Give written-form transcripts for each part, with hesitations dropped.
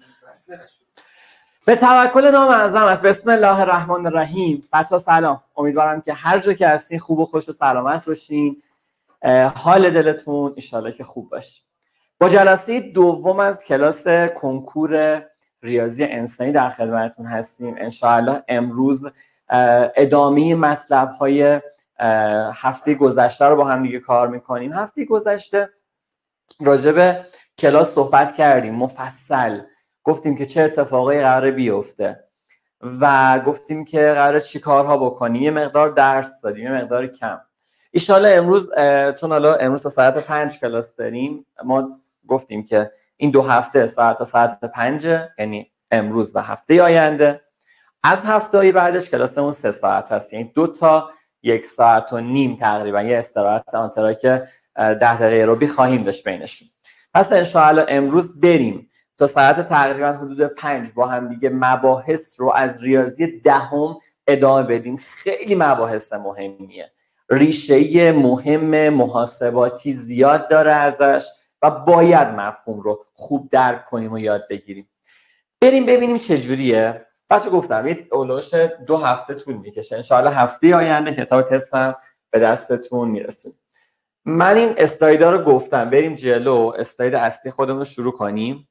به توکل نام اعظمت. بسم الله الرحمن الرحیم. بچه‌ها سلام. امیدوارم که هر جا که هستین خوب و خوش و سلامت باشین. حال دلتون انشالله که خوب باشه. با جلسه دوم از کلاس کنکور ریاضی انسانی در خدمتتون هستیم. انشالله امروز ادامه مطلب‌های هفته گذشته رو با هم دیگه کار می‌کنیم. هفته گذشته راجع به کلاس صحبت کردیم، مفصل گفتیم که چه اتفاقایی قراره بیفته و گفتیم که قراره چی کارها بکنیم. یه مقدار درس دادیم، یه مقدار کم. ایشالا امروز چون حالا امروز تا ساعت 5 کلاس داریم، ما گفتیم که این دو هفته ساعت تا ساعت 5، یعنی امروز و هفته آینده. از هفته بعدش کلاسمون 3 ساعت هست، یعنی 2 تا 1 ساعت و نیم تقریبا یه استراحت آنترا که 10 دقیقه رو خواهیم داشت بینشون. پس انشاءالله امروز بریم تا ساعت تقریبا حدود 5 با هم دیگه مباحث رو از ریاضی دهم ادامه بدیم. خیلی مباحث مهمیه، ریشه مهم محاسباتی زیاد داره ازش و باید مفهوم رو خوب درک کنیم و یاد بگیریم. بریم ببینیم چجوریه. بچه گفتم یه اولوش 2 هفته طول میکشه. انشاءالله هفته آینده کتاب تستم به دستتون میرسیم. من این اسلایدها رو گفتم، بریم جلو. اسلاید اصلی خودمون رو شروع کنیم.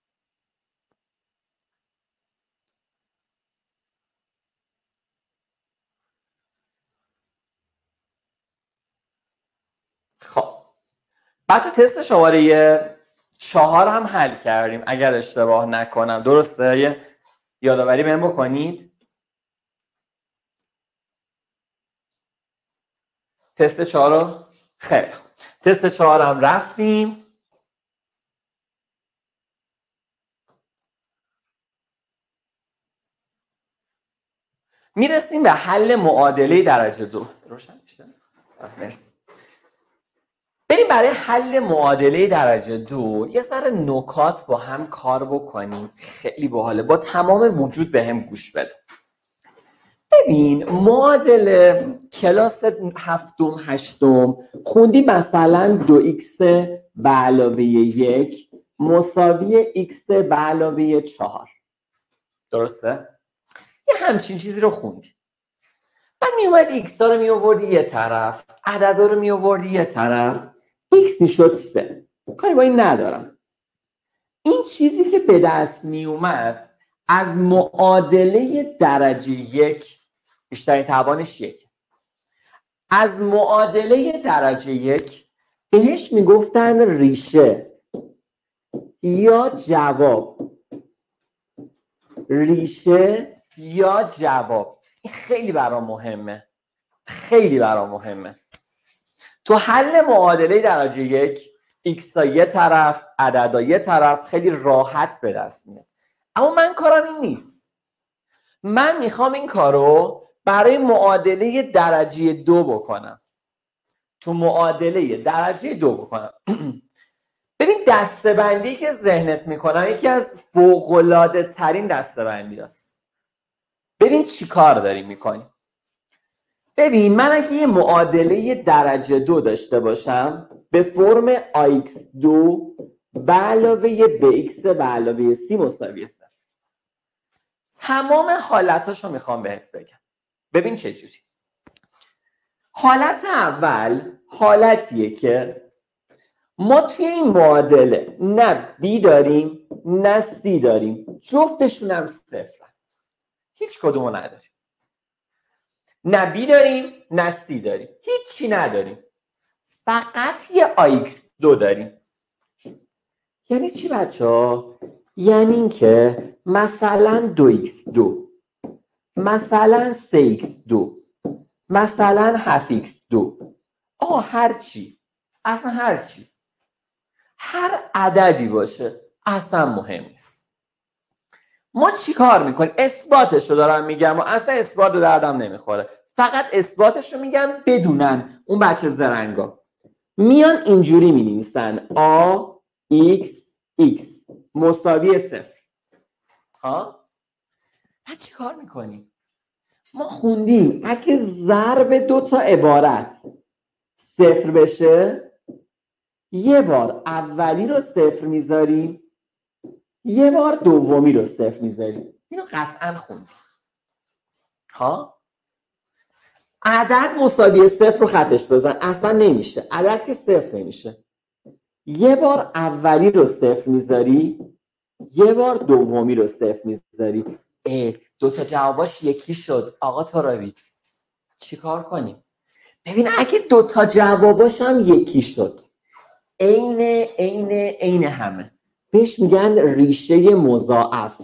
خب بچه تست شماره 4 هم حل کردیم اگر اشتباه نکنم، درسته؟ یه یادآوری بهم بکنید. تست 4 رو خیلی خوب. تست 4 هم رفتیم. میرسیم به حل معادله درجه 2. روشن میشه؟ مرسی. بریم برای حل معادله درجه 2 یه ذره نکات با هم کار بکنیم. خیلی باحاله. با تمام وجود به هم گوش بده. ببین معادله کلاس 7م 8م خوندی مثلا 2x به علاوه 1 مساوی x به علاوه 4. درسته؟ یه همچین چیزی رو خوندی. بعد می اومد x ها رو می آوردی یه طرف، عددا رو می آوردی یه طرف، x میشد 3. کاری با این ندارم. این چیزی که به دست می اومد از معادله درجه 1 بیشترین توانش 1. از معادله درجه 1 بهش میگفتن ریشه یا جواب. ریشه یا جواب. این خیلی برام مهمه. خیلی برام مهمه. تو حل معادله درجه 1 x ها یه طرف، عددا یه طرف، خیلی راحت به دست میاد. اما من کارم این نیست. من میخوام این کارو برای معادله درجه 2 بکنم. تو معادله درجه 2 بکنم. ببین دسته‌بندی که ذهنت میکنم یکی از فوق‌العاده ترین دسته‌بندی هست. ببین چی کار داریم میکنیم. ببین من اگه یه معادله درجه 2 داشته باشم به فرم ax2 به علاوه bx به علاوه c مساوی 0. تمام حالتاشو میخوام بهت بگم. ببین چه جوری. حالت اول حالتیه که ما توی این معادله نه b داریم نه c داریم، جفتشون هم 0. هیچ کدومو نداریم. نه b داریم نه c داریم، هیچی نداریم، فقط یه ax2 داریم. یعنی چی بچه ها؟ یعنی این که مثلا 2x2 مثلا 3x2 مثلا 7x2 آقا هرچی، اصلا هرچی، هر عددی باشه اصلا مهم نیست. ما چی کار میکنیم؟ اثباتش رو دارم میگم و اصلا اثبات رو دردم نمیخوره، فقط اثباتش رو میگم بدونن اون بچه زرنگا. میان اینجوری مینویسن a x x مساوی 0. ها؟ ما چی کار میکنیم؟ ما خوندیم اگه ضرب 2 تا عبارت 0 بشه یه بار اولی رو 0 میذاریم یه بار دومی رو صفر میذاری. اینو قطعا خوندی. ها؟ عدد مساوی صفر رو خطش بزن، اصلا نمیشه. عدد که صفر نمیشه. یه بار اولی رو صفر میذاری، یه بار دومی رو صفر میذاری. دوتا جواباش یکی شد. آقا ترابی چیکار کنیم؟ ببین اگه دوتا جواباش هم یکی شد، عین همه، بهش میگن ریشه مضاعف.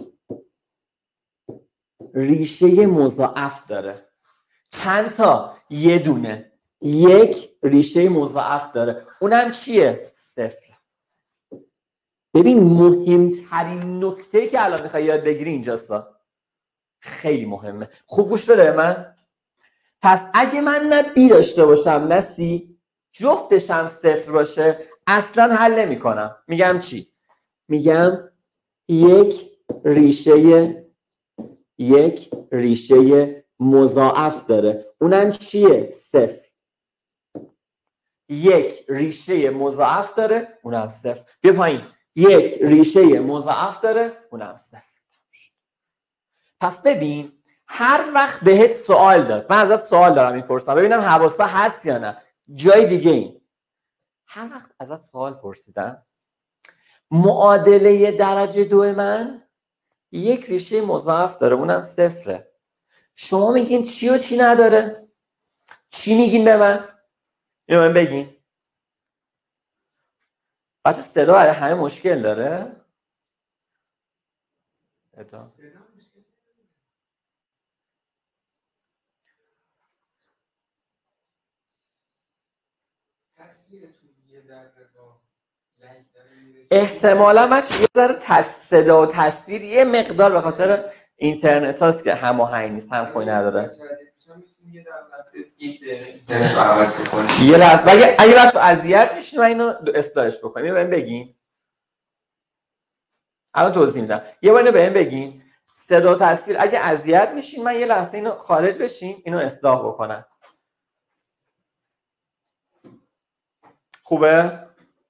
ریشه مضاعف داره. چند تا؟ یه دونه. یک ریشه مضاعف داره. اونم چیه؟ صفر. ببین مهمترین نکته که الان میخوای یاد بگیری اینجاستا. خیلی مهمه. خوب گوش بده من. پس اگه من نه بی داشته باشم نه سی، جفتشم صفر باشه، اصلا حل نمی کنم. میگم چی؟ میگم یک ریشه مضاعف داره. اونم چیه؟ صفر. یک ریشه مضاعف داره، اونم صفر. بیا پایین. یک ریشه مضاعف داره، اونم صفر. پس ببین هر وقت بهت سوال داد، من ازت سوال دارم میپرسم ببینم حواسا هست یا نه، جای دیگه این. هر وقت ازت سوال پرسیدم معادله درجه دو من یک ریشه مضاعف داره، اونم صفره. شما میگین چی و چی نداره؟ چی میگین به من؟ اینو من بگین. بچه صدا برای همه مشکل داره؟ صدا احتمالا بچه یه ذره صدا و تصویر یه مقدار به خاطر اینترنت هاست که هماهنگ نیست، هم خوی نداره. یه لحظه اگه بچه اذیت میشین و اینو اصلاحش بکنیم بهم بگین. الان توضیح میدم. یه بار اینو بهم بگین صدا و تصویر اگه اذیت میشین من یه لحظه اینو خارج بشین اینو اصلاح بکنم. خوبه؟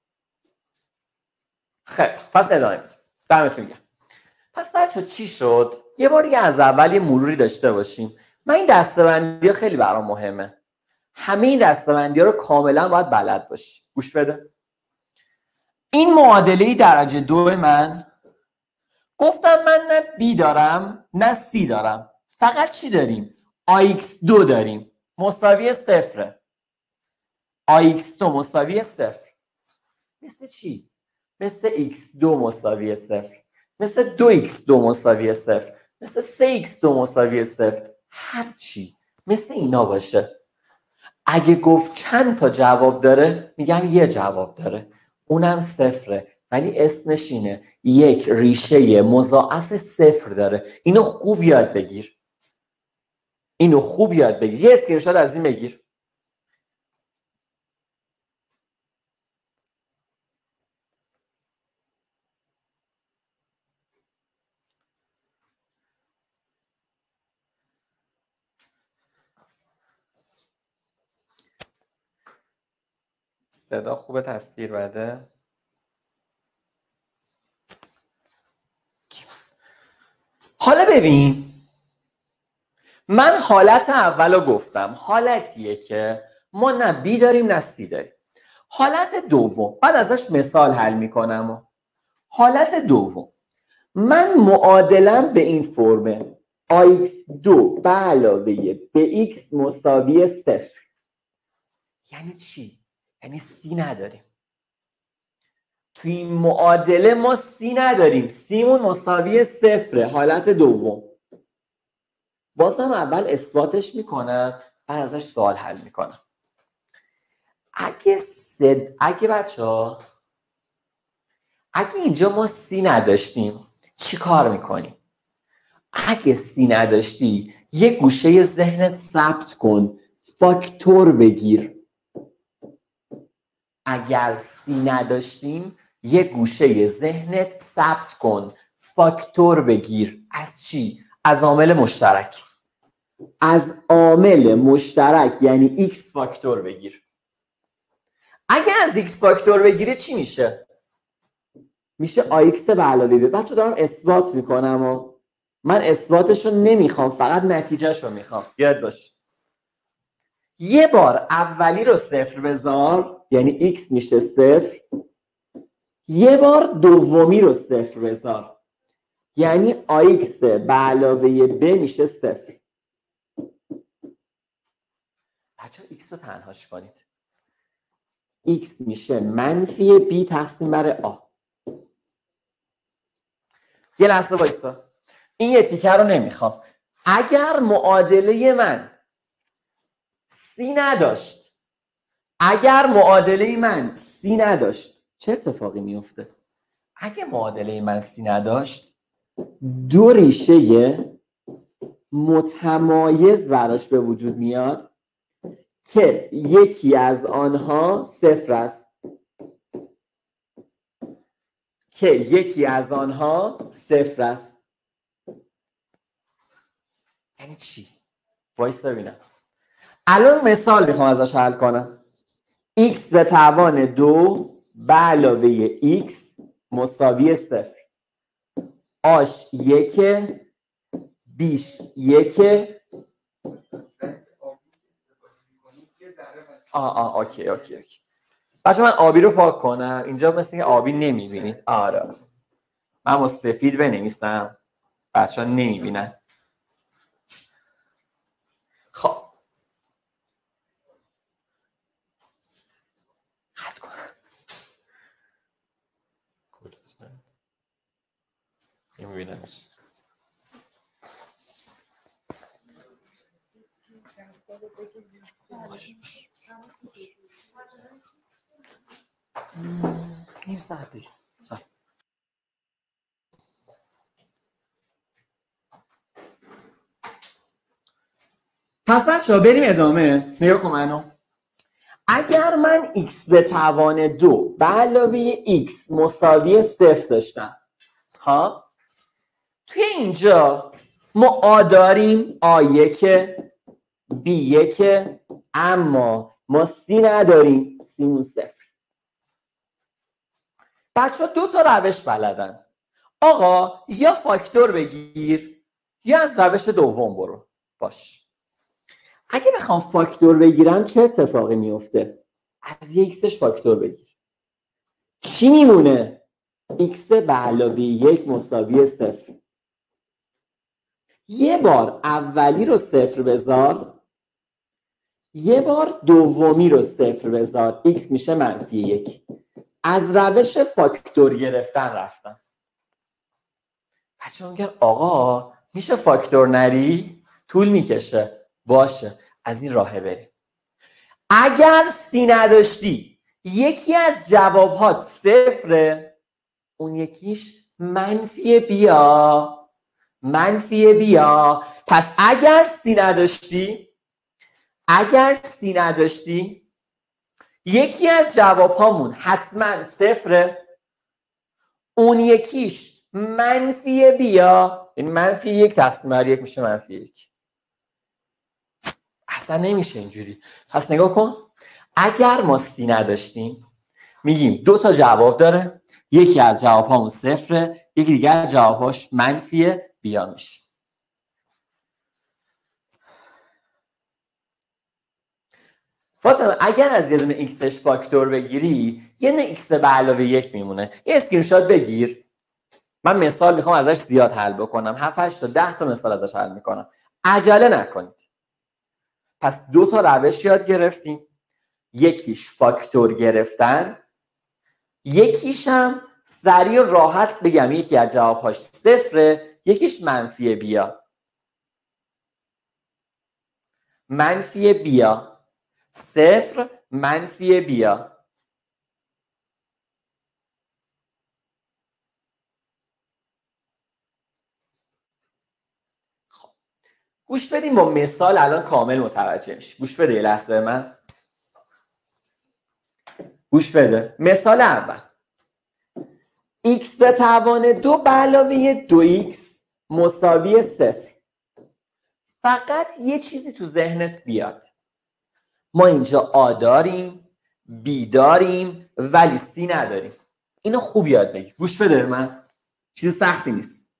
خیلی پس ادامه دمتون گرم. پس بچه چی شد؟ یه بار دیگه از اول یه مروری داشته باشیم. من این دسته‌بندی‌ها خیلی برام مهمه. همه این دسته‌بندی‌ها رو کاملا باید بلد باشی. گوش بده. این معادله درجه دو من گفتم من نه بی دارم نه سی دارم. فقط چی داریم؟ AX2 داریم. مساوی صفره. AX2 مساوی صفر. مثل چی؟ مثل X2 مساوی صفر. مثل 2x2 مساوی صفر. مثل 3x2 مساوی صفر. هر چی مثل اینا باشه. اگه گفت چند تا جواب داره میگم یه جواب داره، اونم صفره، ولی اسمش اینه یک ریشه مضاعف صفر داره. اینو خوب یاد بگیر. یه اسکرین شات از این بگیر. صدا خوبه، تصویر بده. حالا ببین من حالت اولو گفتم حالتیه که ما نه بی داریم نه سی داریم. حالت دوم بعد ازش مثال حل میکنم. حالت دوم من معادلم به این فرمه AX2 به علاوه به X مساوی صفر. یعنی چی؟ یعنی سی نداریم. توی این معادله ما سی نداریم. سیمون مساوی صفره. حالت دوم بازم اول اثباتش میکنم بعد ازش سوال حل میکنم. اگه بچه‌ها اگه اینجا ما سی نداشتیم چی کار میکنیم؟ اگه سی نداشتی یه گوشه ذهنت ثبت کن فاکتور بگیر. اگر سی نداشتیم یه گوشه ذهنت ثبت کن فاکتور بگیر. از چی؟ از عامل مشترک. از عامل مشترک یعنی x فاکتور بگیر. اگه از x فاکتور بگیره چی میشه؟ میشه AX به علاوه ب. بچه دارم اثبات میکنم و من اثباتش رو نمیخوام، فقط نتیجهش رو میخوام. یاد باش یه بار اولی رو صفر بذار، یعنی x میشه صفر. یه بار دومی رو صفر بذار، یعنی AX به علاوه ب میشه صفر. بچه x رو تنهاش کنید. x میشه منفی b تقسیم بر a. یه لحظه وایسا، این یه تیکه رو نمیخوام. اگر معادله من سی نداشت، چه اتفاقی میفته؟ اگه معادله من سی نداشت، دو ریشه متمایز براش به وجود میاد که یکی از آنها صفر است. یعنی چی؟ وایسا ببینم. الان مثال میخوام ازش حل کنم. x به توان 2 به علاوه x مساوی صفر. آش یکه، بیش یکه. اوکی. بچه من آبی رو پاک کنم. اینجا مثل که آبی نمیبینید. آره من با سفید بنویسم، بچه ها نمیبینن. خب قد کنم. نمیبینمش. نیم ساعت دیگه. پس بچه‌ها بریم ادامه. نگاه کن منو. اگر من x به توان 2 به علاوه x مساوی صفر داشتم، توی اینجا ما آ داریم، A1 B1، اما ما سی نداریم، سیمون صفر. بچه ها دو تا روش بلدن. آقا یا فاکتور بگیر یا از روش دوم برو. باش. اگه بخوام فاکتور بگیرم چه اتفاقی میفته؟ از یه ایکسش فاکتور بگیر. چی میمونه؟ x به علاوه 1 مساوی صفر. یه بار اولی رو صفر بذار، یه بار دومی رو صفر بذار. x میشه منفی 1. از روش فاکتور گرفتن رفتم. بچه میگن آقا میشه فاکتور نری؟ طول میکشه. باشه، از این راه بریم. اگر سی نداشتی یکی از جوابهات صفره، اون یکیش منفی بیا. پس اگر سی نداشتی یکی از جوابهامون حتما صفره، اون یکیش منفی بیا، یعنی منفی 1 تقسیم بر 1 میشه منفی 1. اصلا نمیشه اینجوری. پس نگاه کن، اگر ما سی نداشتیم میگیم دو تا جواب داره، یکی از جوابهامون صفره، یکی دیگر از جوابهاش منفی بیا میشه. فاطمه اگر از یه دونه ایکسش فاکتور بگیری یه دونه ایکس به علاوه 1 میمونه. یه اسکرین شات بگیر. من مثال میخوام ازش زیاد حل بکنم. 7 8 تا 10 تا مثال ازش حل میکنم. عجله نکنید. پس دو تا روش یاد گرفتیم. یکیش فاکتور گرفتن، یکیش هم سریع و راحت بگم یکی از جوابهاش صفره، یکیش منفی بیا. منفی بیا، صفر، منفی بیا. خب گوش بدیم، با مثال الان کامل متوجه میشی. گوش بده یه لحظه من. گوش بده. مثال اول، x به توان 2 به علاوه 2x مساوی صفر. فقط یه چیزی تو ذهنت بیاد. ما اینجا آ داریم، بی داریم، ولی سی نداریم. اینو خوب یاد بگیر. گوش بده من، چیز سختی نیست.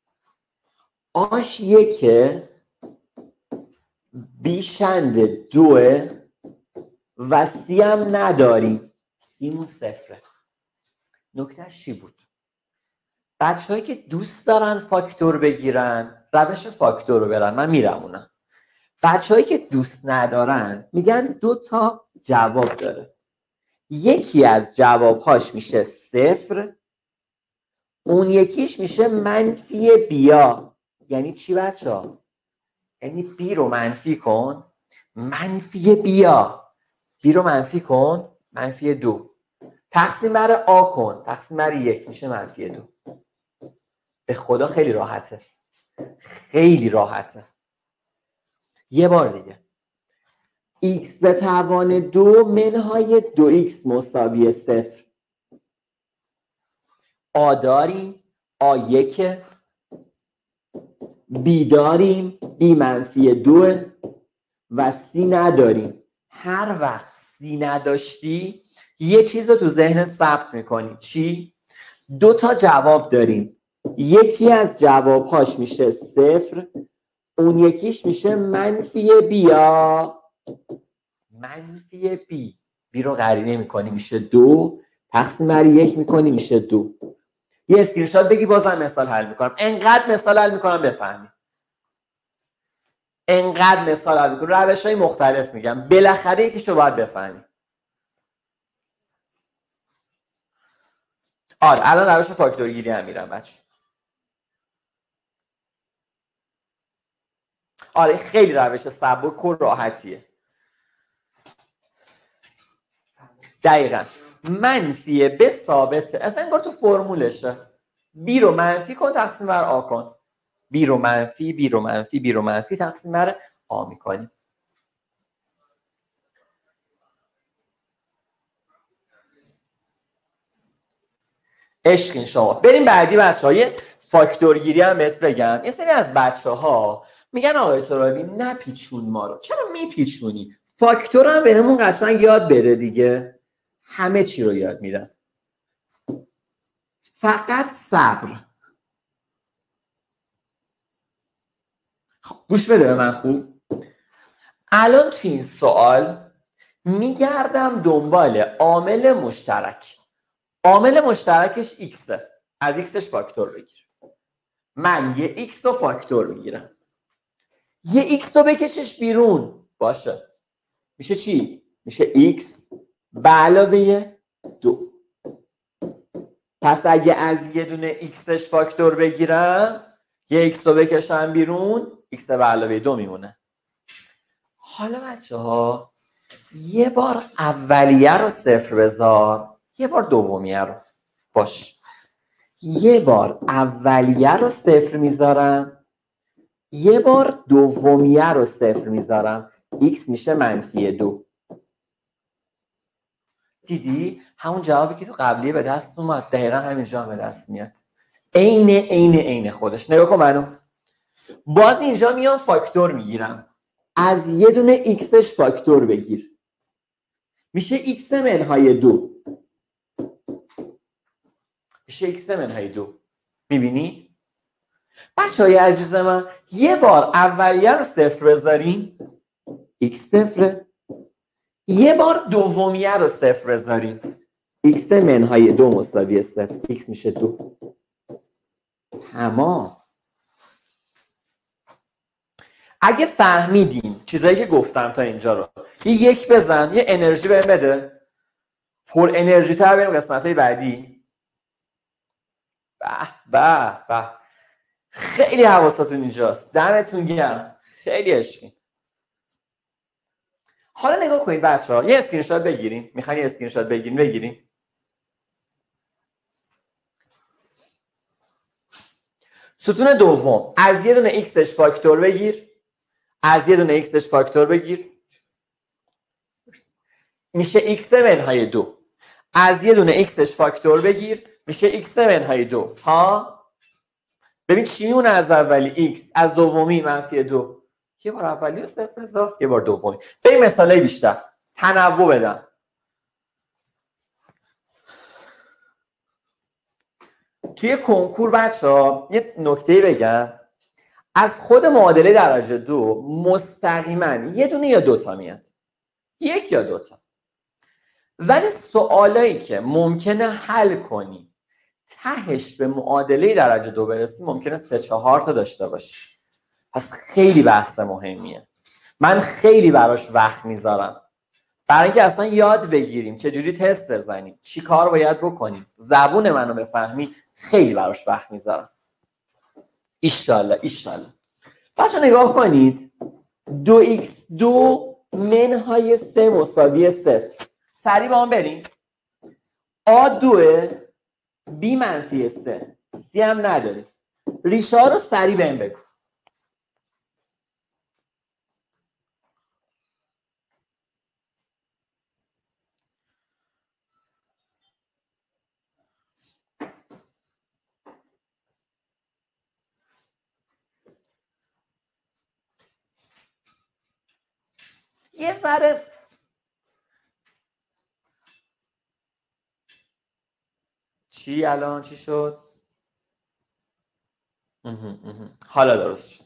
آش یکه بیشند دوه و سی هم نداریم، سیمون صفره. نکتهش چی بود؟ بچه‌هایی که دوست دارن فاکتور بگیرن روش فاکتور رو برن، من میرمونم. بچه‌هایی که دوست ندارن میگن 2 تا جواب داره، یکی از جوابهاش میشه صفر، اون یکیش میشه منفی بیا. یعنی چی بچه‌ها؟ یعنی بی رو منفی کن، منفی بیا. بی رو منفی کن، منفی 2. تقسیم بر آ کن، تقسیم بر 1 میشه منفی 2. به خدا خیلی راحته، خیلی راحته. یه بار دیگه، x به توان 2 منهای 2x مساوی 0. آ داریم، آ 1، بی داریم، بی منفی 2 و سی نداریم. هر وقت سی نداشتی یه چیز رو تو ذهن ثبت میکنی. چی؟ 2 تا جواب داریم، یکی از جوابهاش میشه صفر، اون یکیش میشه منفی بیا. منفی بی، بی رو قرینه میکنی میشه 2، تقسیم بر 1 میکنی میشه 2. یه اسکرین شات بگی، بازم مثال حل میکنم. انقدر مثال حل میکنم بفهمی، انقدر مثال حل میکنم، روش‌های مختلف میگم، بالاخره یکیشو باید بفهمی. آره الان روش فاکتورگیری هم میرم بچه. آره خیلی روش سبک و راحتیه. دقیقاً منفیه به ثابته، اصلا انگار تو فرمولشه. بی رو منفی کن، تقسیم بر آ کن. بی رو منفی، بی رو منفی، بی رو منفی، تقسیم بر آ میکنی. عشقین شما. بریم بعدی بچه‌ها. یه فاکتورگیری هم بهت بگم. یه سری از بچه‌ها میگن آقای ترابی نپیچون ما رو. چرا میپیچونی؟ فاکتور هم بهمون قشنگ یاد بده دیگه. همه چی رو یاد میدن، فقط صبر. گوش بده به من خوب. الان تو این سوال میگردم دنبال عامل مشترک. عامل مشترکش ایکسه، از ایکسش فاکتور بگیر. من یه ایکس رو فاکتور میگیرم، یه ایکس رو بکشش بیرون. باشه، میشه چی؟ میشه ایکس به علاوه 2. پس اگه از یه دونه ایکسش فاکتور بگیرم، یه ایکس رو بکشم بیرون، ایکس به علاوه 2 میمونه. حالا بچه ها یه بار اولیه رو صفر بذار، یه بار دومیه رو. باش، یه بار اولیه رو صفر میذارم، یه بار دومیه رو صفر میذارم، x میشه منفی 2. دیدی؟ همون جوابی که تو قبلیه به دست اومد دقیقا همینجا به دست میاد. عین خودش. نگاه کن منو. باز اینجا میام فاکتور میگیرم، از یه دونه ایکسش فاکتور بگیر، میشه ایکس منهای 2. میشه ایکس منهای 2. میبینی؟ بچه‌های عزیز من یه بار اولیه رو صفر بذاریم، ایکس صفره. یه بار دومیه رو صفر بذاریم، ایکس منهای 2 مساوی صفر، ایکس میشه 2. تمام. اگه فهمیدین چیزایی که گفتم تا اینجا رو، یه یک بزن، یه انرژی بهم بده. پر انرژی تر بریم قسمت‌های بعدی. به خیلی حواستون اینجاست. دمتون گرم، خیلی عشقین. حالا نگاه کنید بچه‌ها، یه اسکرین شات بگیریم. میخواین یه اسکرین شات بگیریم. ستون دوم، از یه دونه ایکسش فاکتور بگیر، از یه دونه ایکسش فاکتور بگیر، میشه ایکس منهای 2. از یه دونه ایکسش فاکتور بگیر، میشه ایکس منهای 2. ها ببین چی میمونه از اولی ایکس، از دومی منفی 2. یه بار اولی رو صفر بذار، یه بار دومی. بریم مثالای بیشتر، تنوع بدم. توی کنکور بچه‌ها یه نکته بگم، از خود معادله درجه 2 مستقیما یه دونه یا دوتا میاد، یک یا دوتا. ولی سوالایی که ممکنه حل کنی تهش به معادله درجه 2 برسی ممکنه 3-4 تا داشته باشی. پس خیلی بحث مهمیه، من خیلی براش وقت میذارم برای اینکه اصلا یاد بگیریم چجوری تست بزنیم، چی کار باید بکنیم، زبون منو بفهمی. خیلی براش وقت میذارم. ایشالله بچه نگاه کنید، 2x2 منهای 3 مساوی 0. سریع با هم بریم. A2 B منفی 3 C هم نداریم. ریشه ها رو سریع بهم بگو. یه ذره چی الان چی شد؟ حالا درست شد.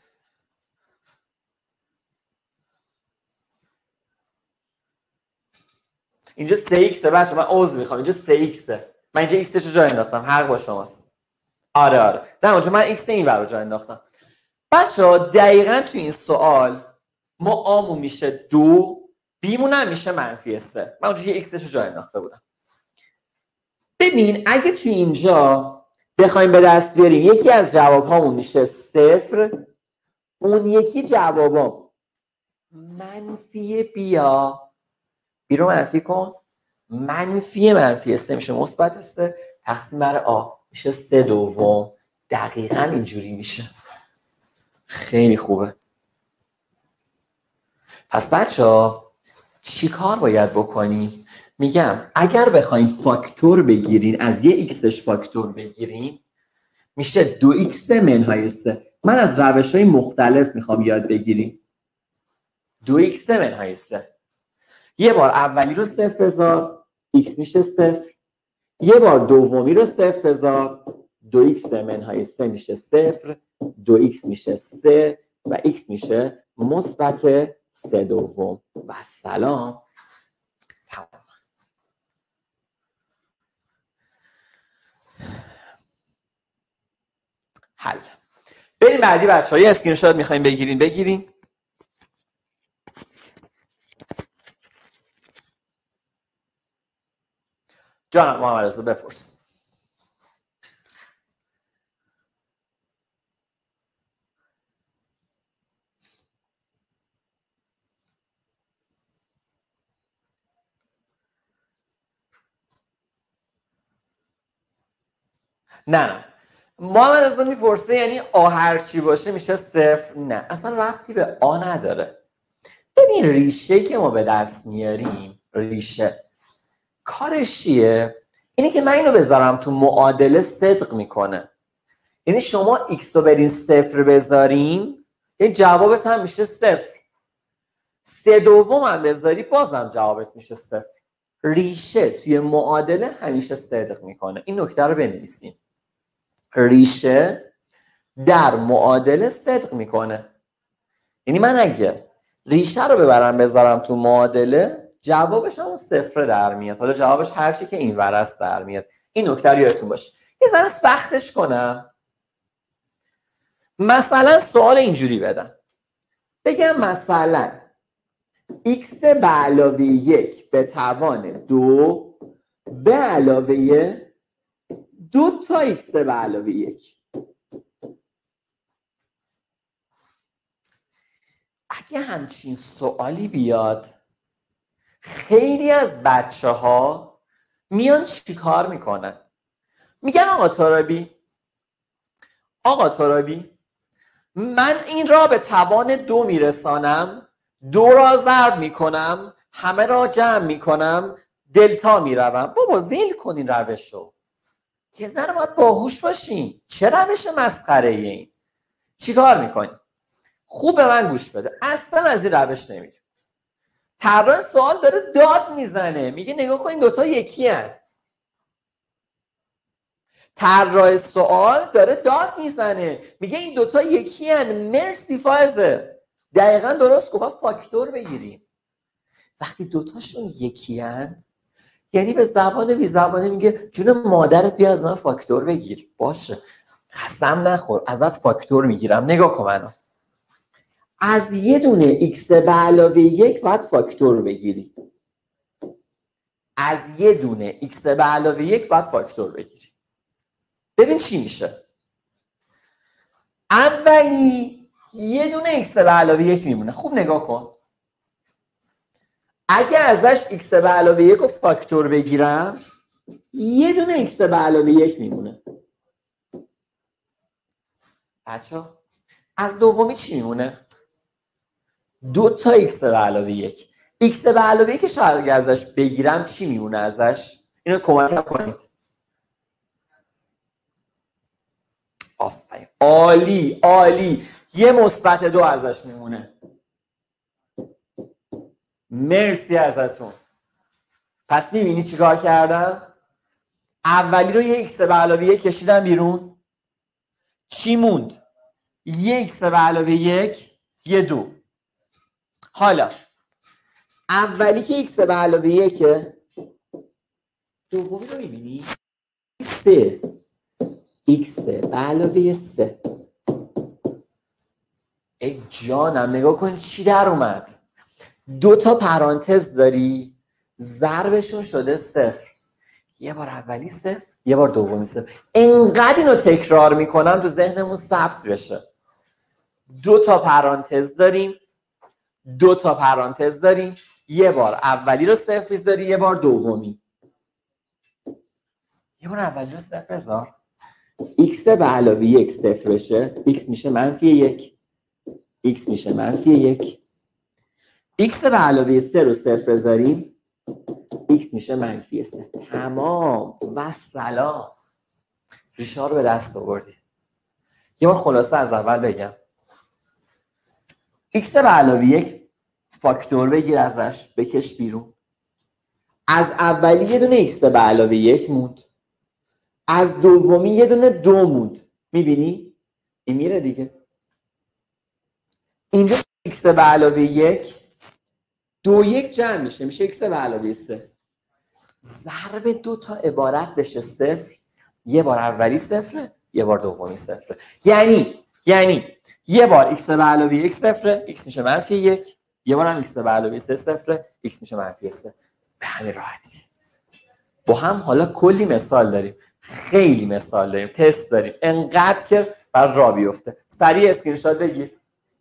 اینجا 3x بچه، من عذر میخوام، اینجا 3x. من اینجا x رو جا انداختم، حق با شماست. آره نه اونجا من x این ور رو جا انداختم. بچه دقیقاً تو این سوال ما آمون میشه 2، بیمون هم میشه منفی 3. من اونجا یه x رو جا انداخته بودم. ببین اگه تو اینجا بخوایم به دست بیاریم یکی از جواب هامون میشه 0، اون یکی جوابام منفی بی رو منفی کن، منفی 3 میشه مثبت 3 تقسیم بر آ میشه 3/2. دقیقاً اینجوری میشه. خیلی خوبه. پس بچه‌ها چی کار باید بکنیم؟ میگم اگر بخوایم فاکتور بگیرین، از یه xش فاکتور بگیرین میشه 2x منهای 3. من از روش‌های مختلف میخوام یاد بگیریم. 2x منهای 3. یه بار اولی رو 0 بذار، x میشه 0. یه بار دومی رو 0 بذار، 2x منهای 3 میشه 0. 2x میشه 3 و x میشه مثبت 3/2. و سلام. حل. بریم بعدی بچه‌ها. یه اسکرین شات می‌خوایم بگیرین. جان محمد رضا بپرس. نه محمد رضا میپرسه یعنی آ هر چی باشه میشه 0. نه اصلا ربطی به آ نداره. ببین ریشه که ما به دست میاریم، ریشه کارش چیه؟ اینه که من اینو بذارم تو معادله صدق میکنه. یعنی شما x رو برین 0 بذارین یه جوابت هم میشه 0. 3/2 هم بذاری بازم جوابت میشه 0. ریشه توی معادله همیشه صدق میکنه. این نکته رو بنویسیم. ریشه در معادله صدق میکنه. یعنی من اگه ریشه رو ببرم بذارم تو معادله جوابش همون 0 در میاد. حالا جوابش هرچی که این ور است در میاد. این نکته رو یادتون باشه. یه ذره سختش کنم. مثلا سوال اینجوری بدم. بگم مثلا x به علاوه 1 به توان 2 به علاوه 2 تا x به علاوه 1. اگه همچین سوالی بیاد خیلی از بچه‌ها میان چیکار میکنن؟ میگن آقا ترابی من این را به توان 2 میرسانم، 2 را ضرب میکنم، همه را جمع میکنم، دلتا میروم. بابا ول کن این روشو. یه ذره باید باهوش باشین. چه روش مسخره این؟ چیکار میکنی؟ خوب به من گوش بده. اصلا از این روش نمیری. طراح سوال داره داد میزنه، میگه نگاه کن این دوتا یکی هن. طراح سوال داره داد میزنه میگه این دوتا یکی هن. مرسی فائزه، دقیقا درست گفت، فاکتور بگیریم. وقتی دوتاشون یکی هن یعنی به زبان بی زبانه میگه جون مادرت بیا از من فاکتور بگیر. باشه، قسم نخور ازت فاکتور میگیرم. نگاه کن منو، از یه دونه x به علاوه 1 باید فاکتور بگیری. از یه دونه x به علاوه 1 باید فاکتور بگیری. ببین چی میشه. اولی یه دونه x به علاوه 1 میمونه. خوب نگاه کن. اگه ازش x به علاوه 1 رو فاکتور بگیرم یه دونه x به علاوه 1 میمونه. بچه‌ها از دومی چی میمونه؟ 2 تا x به علاوه 1. x به علاوه 1 شاید ازش بگیرم چی میمونه ازش؟ اینو کمک کنید. آفرین، عالی عالی. یه مثبت 2 ازش میمونه. مرسی ازتون. پس میبینی چیکار کردم؟ اولی رو یه x به علاوه 1 کشیدم بیرون. چی موند؟ یه x به علاوه 1 یه 2. حالا اولی که x به علاوه 1 دومی رو میبینی؟ 3 x به علاوه 3. ای جانم نگاه کن چی در اومد. 2 تا پرانتز داری ضربشون شده 0. یه بار اولی 0 یه بار دومی 0. انقدر اینو تکرار میکنم تو ذهنمون ثبت بشه. 2 تا پرانتز داریم، 2 تا پرانتز داریم، یه بار اولی رو 0 بذاری یه بار دومی. یه بار اولی رو 0 بذار، x به علاوه 1 0 بشه، x میشه -1، x میشه -1. x به علاوه 3 رو 0 بذاریم x میشه -3. تمام و سلام. ریشه ها رو به دست آوردی. یه بار خلاصه از اول بگم. x به علاوه 1 فاکتور بگیر ازش بکش بیرون. از اولی یه دونه x به علاوه 1 موند. از دومی یه دونه 2 موند. میبینی؟ این میره دیگه. اینجا x به علاوه 1 2 1 جمع میشه x به علاوه 3. ضرب 2 تا عبارت بشه 0. یه بار اولی 0 یه بار دومی 0. یعنی یه بار x به علاوه 1 0 x میشه -1. یه بار هم x به علاوه 3 0 x میشه -3. به همین راحتی. با هم حالا کلی مثال داریم، خیلی مثال داریم، تست داریم، انقدر که بر راه بیفته. سریع اسکرین شات بگیر.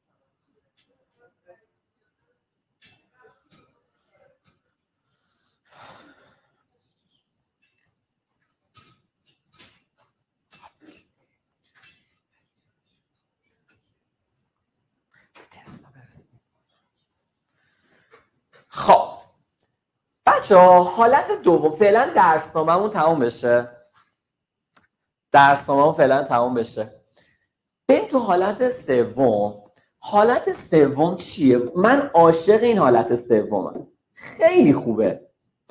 خب بچه‌ها حالت دوم فعلا درسنامه‌مون تموم بشه. بریم تو حالت سوم. حالت سوم چیه؟ من عاشق این حالت سومم. خیلی خوبه.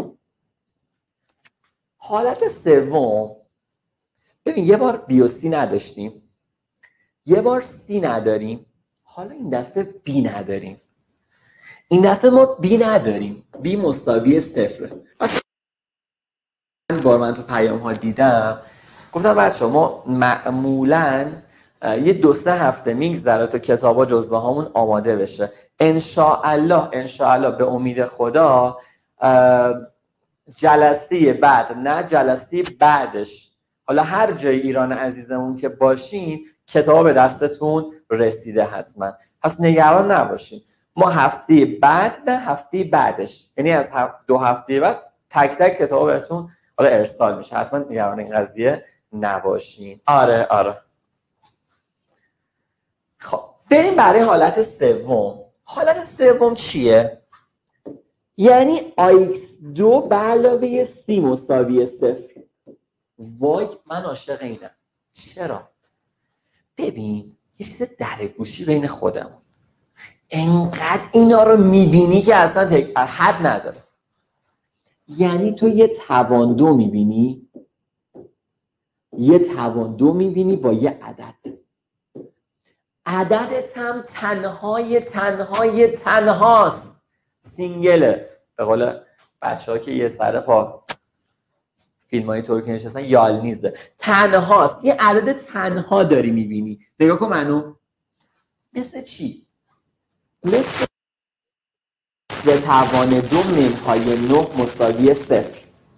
حالت سوم ببین یه بار بی و سی نداشتیم، یه بار سی نداریم، حالا این دفعه بی نداریم. این دفعه ما بی نداریم، بی مساوی 0. من تو پیام ها دیدم گفتم بچه‌ها ما معمولاً یه 2-3 هفته میگذره تا کتابا جزوه هامون آماده بشه. انشاءالله به امید خدا جلسه بعد، نه جلسه بعدش، حالا هر جای ایران عزیزمون که باشین کتاب به دستتون رسیده حتما. پس نگران نباشین. ما هفته بعد، نه هفته بعدش، یعنی از 2 هفته بعد تک تک کتاب بهتون حالا ارسال میشه. حتما نگران این قضیه نباشین. آره. خب بریم برای حالت سوم. حالت سوم چیه؟ یعنی AX2 به علاوه C مساوی 0. وای من عاشق اینم. چرا؟ ببین یه چیز در گوشی بین خودمون، انقدر اینا رو میبینی که اصلا حد نداره. یعنی تو یه توان 2 میبینی، یه توان 2 میبینی با یه عدد. عددت هم تنهاست، سینگله. به قول بچه ها که یه سر پا فیلم های ترکی نشستن، یالنیزه، تنهاست. یه عدد تنها داری میبینی. نگاه کن منو، مثل چی؟ مثل به توان 2 منهای 9 مساوی 0.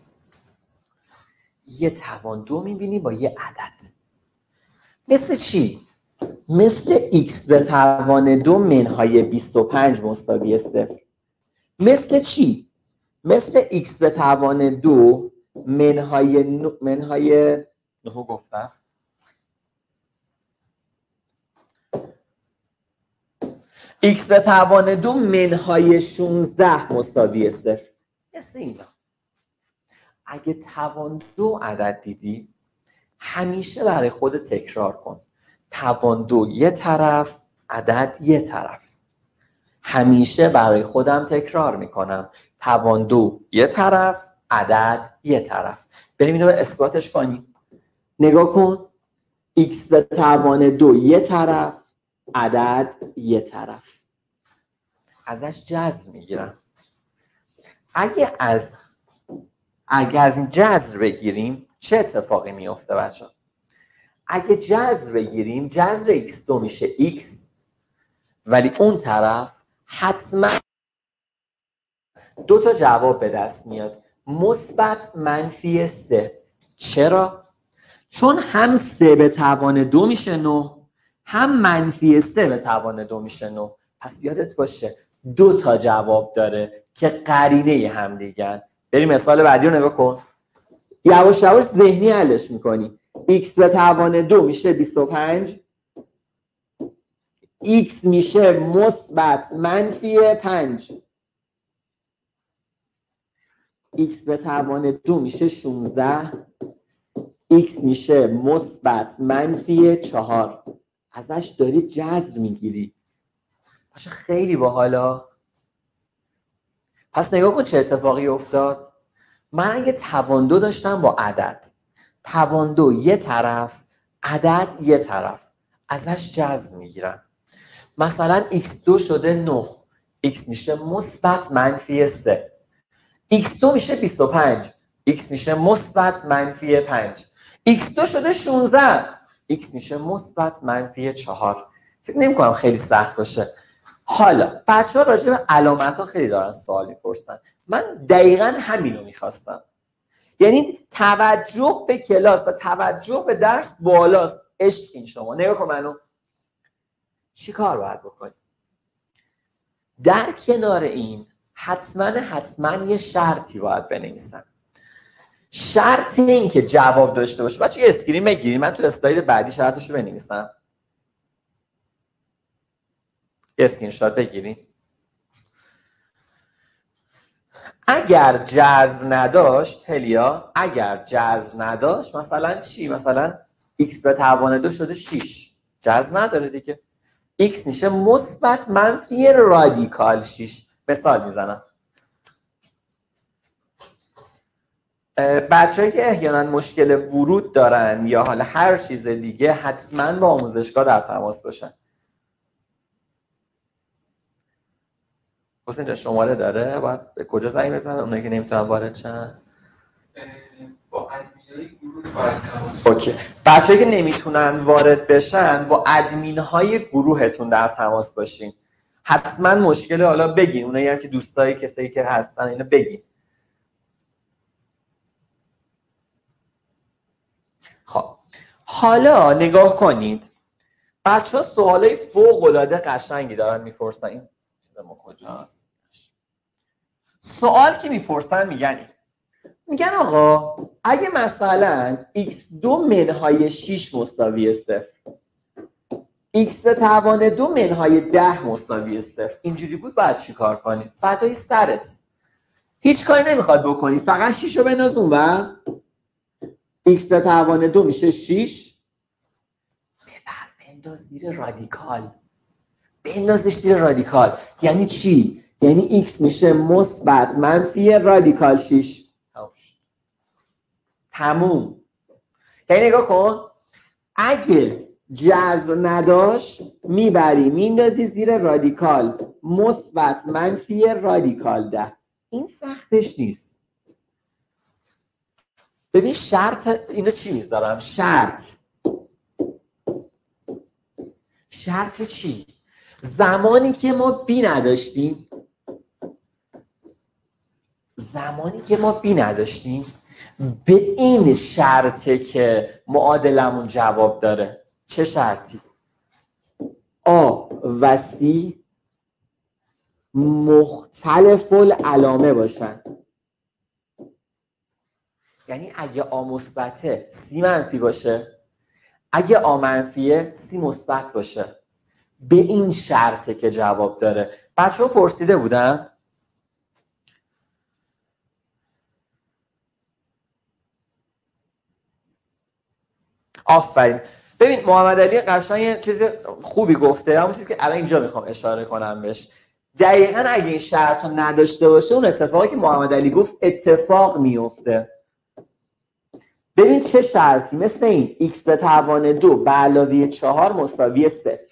یه توان 2 میبینی با یه عدد. مثل چی؟ مثل x به توان 2 منهای 25 مساوی 0. مثل چی؟ مثل x به توان 2 منهای 9 گفتم. x به توان 2 منهای 16 مساوی 0. مثل اینا. اگه توان 2 عدد دیدی، همیشه برای خود تکرار کن. توان 2 یه طرف، عدد یه طرف. همیشه برای خودم تکرار میکنم. توان 2 یه طرف، عدد یه طرف. بریم اینو اثباتش کنیم. نگاه کن، x به توان 2 یه طرف، عدد یه طرف. ازش جذر میگیرم. اگه از این جذر بگیریم چه اتفاقی میفته بچه؟ اگه جذر بگیریم، جذر x2 میشه x، ولی اون طرف حتما 2 تا جواب به دست میاد، مثبت منفی 3. چرا؟ چون هم 3 به توان 2 میشه 9، هم منفی 3 به توان 2 میشه 9. پس یادت باشه 2 تا جواب داره که قرینه هم دیگن. بریم مثال بعدی رو نگاه کن. یواش یواش ذهنی حلش میکنی. x به توان 2 میشه 25، x میشه مثبت منفی 5، x به توان 2 میشه 16، x میشه مثبت منفی 4. ازش داری جذر میگیری. باشه خیلی باحالا. پس نگاه کن چه اتفاقی افتاد. من اگه توان 2 داشتم با عدد، توان 2 یه طرف، عدد یه طرف، ازش جذر میگیرم. مثلا x2 شده 9، x میشه مثبت منفی 3، x2 میشه 25، x میشه مثبت منفی 5، x2 شده 16، x میشه مثبت منفی 4. فکر نمی‌کنم خیلی سخت باشه. حالا بچه‌ها راجع به علامت‌ها خیلی دارن سوال می‌پرسن. من دقیقاً همینو می‌خواستم. یعنی توجه به کلاس و توجه به درس بالاست. عشقین شما. نگاه کن منو. چی کار باید بکنی؟ در کنار این حتما یه شرطی باید بنویسم. شرط این که جواب داشته باشه. بچه یه اسکرین بگیری، من تو اسلاید بعدی شرطشو بنویسم. یه اسکرین شات بگیری. اگر جذر نداشت هلیا، اگر جذر نداشت مثلا چی؟ مثلا x به توان 2 شده 6، جذر نداره دیگه. x میشه مثبت منفی رادیکال 6. مثال میزنم. بچه‌ای که احیانا مشکل ورود دارن یا حالا هر چیز دیگه، حتما با آموزشگاه در تماس باشن. حسین جان شماره داره؟ باید به کجا زنگ بزنن اونایی که نمیتونن وارد شن؟ با ادمینای گروه باید تماس. اوکی. بچه‌ای که نمیتونن وارد بشن با ادمین‌های گروهتون در تماس باشین. حتما مشکل حالا بگین، اونایی هم که دوستای کسایی که هستن اینو بگین. خب حالا نگاه کنید. بچه‌ها سوالای فوق‌العاده قشنگی دارن میپرسن. این ما کجاست؟ سوال که میپرسن میگن آقا اگه مثلا x2 منهای 6 مساوی 0، x به توان 2 منهای 10 مساوی 0، اینجوری بود باید چی کار کنی؟ فدای سرت. هیچ کاری نمیخواد بکنی، فقط 6 رو بنداز اونور. x به توان 2 میشه 6. بنداز زیر رادیکال. بندازش زیر رادیکال. یعنی چی؟ یعنی x میشه مثبت منفی رادیکال 6. تموم. یعنی نگاه کن، اگه جذر نداشت میبری میندازی زیر رادیکال مثبت منفی رادیکال 10. این سختش نیست. ببین شرط اینو چی میذارم؟ شرط چی؟ زمانی که ما بی نداشتیم به این شرطه که معادلمون جواب داره. چه شرطی؟ آ و سی مختلف العلامه باشن. یعنی اگه آ مثبته سی منفی باشه، اگه آ منفیه سی مثبت باشه. به این شرطه که جواب داره. بچه‌ها پرسیده بودن؟ آفرین. ببین محمد علی قشنگ یه چیز خوبی گفته، همون چیزی که الان اینجا میخوام اشاره کنم بهش. دقیقاً اگه این شرط رو نداشته باشه اون اتفاقی که محمد علی گفت اتفاق میفته. ببین چه شرطی، مثل این x به توان 2 به علاوه 4 مساوی 0.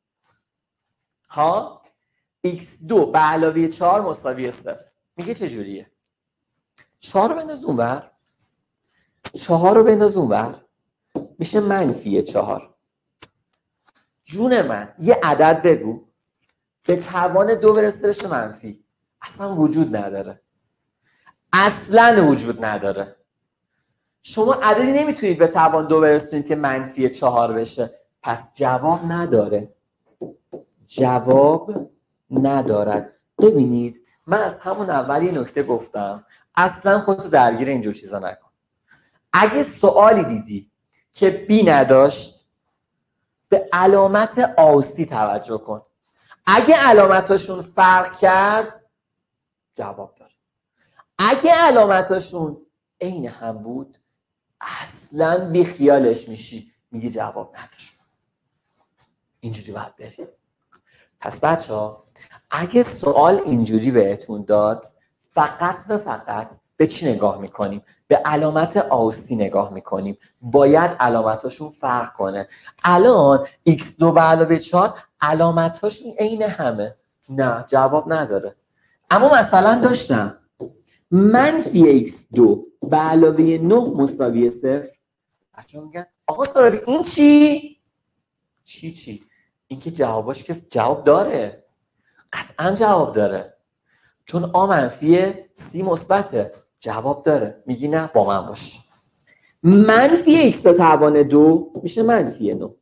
ها x2 به علاوه 4 مساوی 0. میگه چه جوریه؟ 4 رو بنداز اونور، 4 رو بنداز اونور، میشه منفی 4. جون من یه عدد بگو به توان 2 برسه بشه منفی. اصلا وجود نداره. اصلا وجود نداره. شما عددی نمیتونید به توان 2 برسونید که منفی 4 بشه. پس جواب نداره. جواب ندارد. ببینید من از همون اول یه نکته گفتم، اصلا خودتو درگیر اینجور چیزا نکن. اگه سوالی دیدی که بی نداشت به علامت آوسی توجه کن. اگه علامتاشون فرق کرد جواب داره. اگه علامتاشون عین هم بود اصلا بی خیالش میشی، میگی جواب نداره. اینجوری باید بریم. پس بچه‌ها اگه سوال اینجوری بهتون داد فقط و فقط به چی نگاه میکنیم؟ به علامت آوسی نگاه میکنیم. باید علامتاشون فرق کنه. الان x2 به علاوه 4 علامتاشون عین همه. نه جواب نداره. اما مثلا داشتم منفی x2 به علاوه 9 مساوی 0. بچه‌ها میگن آقا ترابی این چی؟ چی؟ این که جواباش که جواب داره. قطعا جواب داره. چون آ منفیه سی مثبته. جواب داره. میگی نه با من باش. منفی x به توان 2 میشه منفی 9.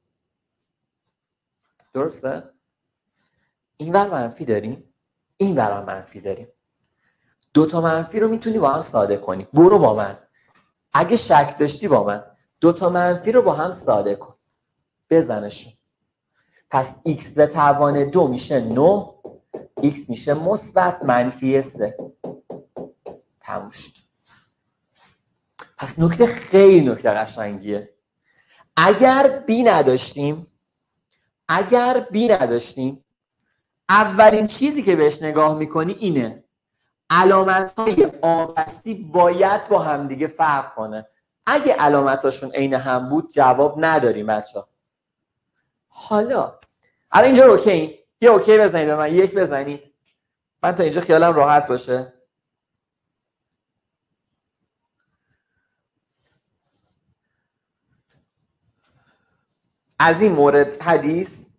درسته؟ این ور منفی داریم، این ور منفی داریم. دوتا منفی رو میتونی با هم ساده کنی. برو با من. اگه شک داشتی با من دوتا منفی رو با هم ساده کن. بزنشون. پس x به توان 2 میشه 9، x میشه مثبت منفی 3. تموم شد. پس نکته خیلی نکته قشنگیه. اگر بی نداشتیم اولین چیزی که بهش نگاه میکنی اینه علامت‌های آبستی باید با همدیگه فرق کنه. اگه علامتاشون عین هم بود جواب نداریم بچه‌ها. حالا اینجا اوکی؟ یه اوکی بزنید به من، یک بزنید. من تا اینجا خیالم راحت باشه. از این مورد حدیث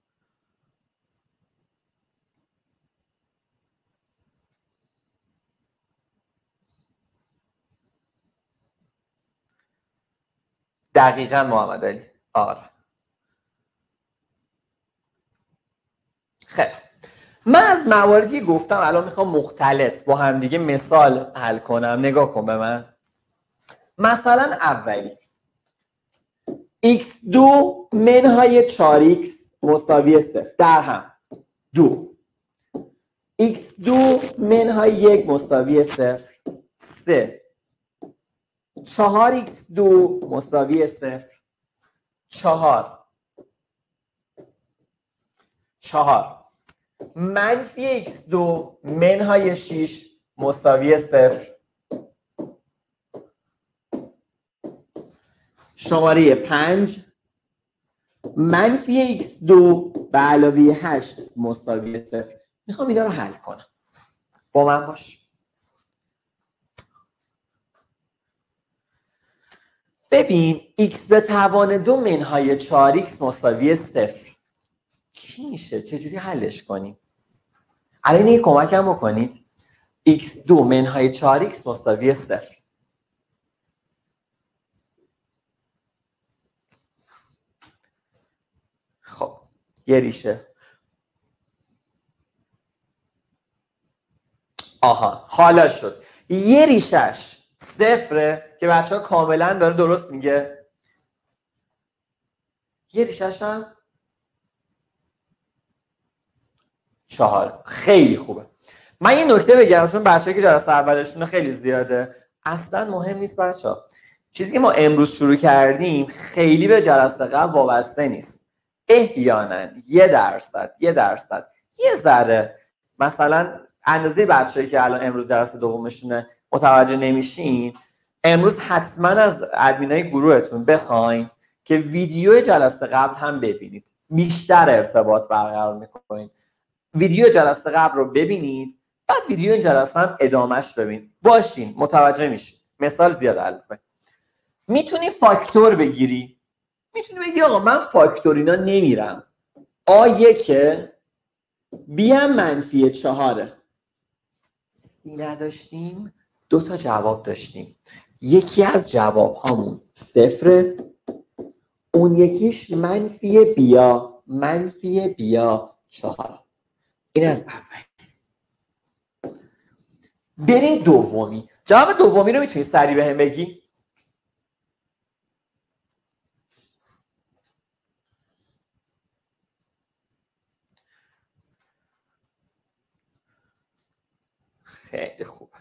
دقیقاً محمد علی. آره. خیلی من از مواردی که گفتم الان میخوام مختلط با هم دیگه مثال حل کنم. نگاه کن به من. مثلا اولی x2 منهای 4x مساوی 0 در هم 2. x2 منهای 1 مساوی 0 3. 4x2 مساوی 0 4 منفی x2 منهای 6 مساوی 0 شماره 5 منفی x2 به علاوه 8 مساوی 0. میخوام اینا رو حل کنم. با من باش. ببین x به توان 2 منهای 4x مساوی 0 چی میشه؟ چجوری حلش کنیم؟ الان یه کمکم بکنید. x2 منهای 4x مساوی 0. خب یه ریشه. آها حالا شد. یه ریشش 0 که بچه ها کاملا داره درست میگه. یه ریشش هم 4. خیلی خوبه. من یه نکته بگم چون بچه‌ها که جلسه اولشون خیلی زیاده. اصلا مهم نیست بچه‌ها. چیزی که ما امروز شروع کردیم خیلی به جلسه قبل وابسته نیست. احیانا 1% یه ذره مثلا اندازه بچه‌ای که الان امروز جلسه دومشونه متوجه نمیشین، امروز حتما از ادمینای گروهتون بخواین که ویدیو جلسه قبل هم ببینید. بیشتر ارتباط برقرار می‌کنید. ویدیو جلسه قبل رو ببینید، بعد ویدیو این جلسه هم ادامهش ببین. باشین متوجه میشین. مثال زیاد حل می‌کنید. میتونی فاکتور بگیری. میتونی بگی آقا من فاکتورینا نمیرم. A1 B هم منفی 4. C نداشتیم، 2 تا جواب داشتیم. یکی از جواب هامون 0، اون یکیش منفی بیا 4. این از اول. بریم دومی. جواب دومی رو میتونی سریع بهم بگی؟ خیلی خوبه.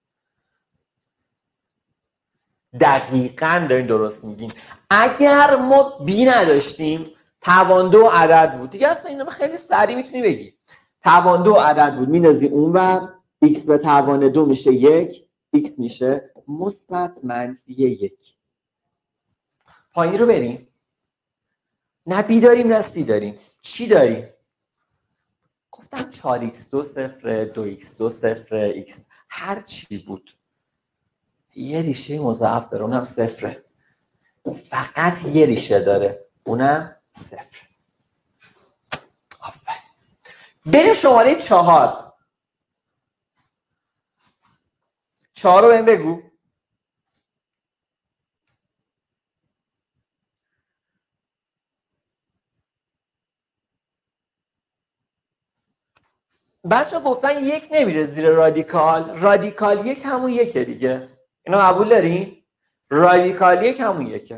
دقیقاً دارین درست میگین. اگر ما بی نداشتیم توان 2 عدد بود دیگه اصلا اینا خیلی سریع میتونی بگی. توان 2 عدد بود میندازی اونور، x به توان 2 میشه 1، x میشه مثبت منفی 1. پایین رو بریم. نه بی داریم نه سی داریم. چی داریم؟ گفتم 4x2 0، 2x2 0، x هر چی بود یه ریشه مضاعف داره اونم 0. فقط یه ریشه داره اونم 0. آفرین. بریم شماره 4. 4 رو بهم بگو. بچه گفتن 1 نمیره زیر رادیکال. رادیکال 1 همون 1 دیگه. اینو قبول دارین؟ رادیکال 1 همون 1.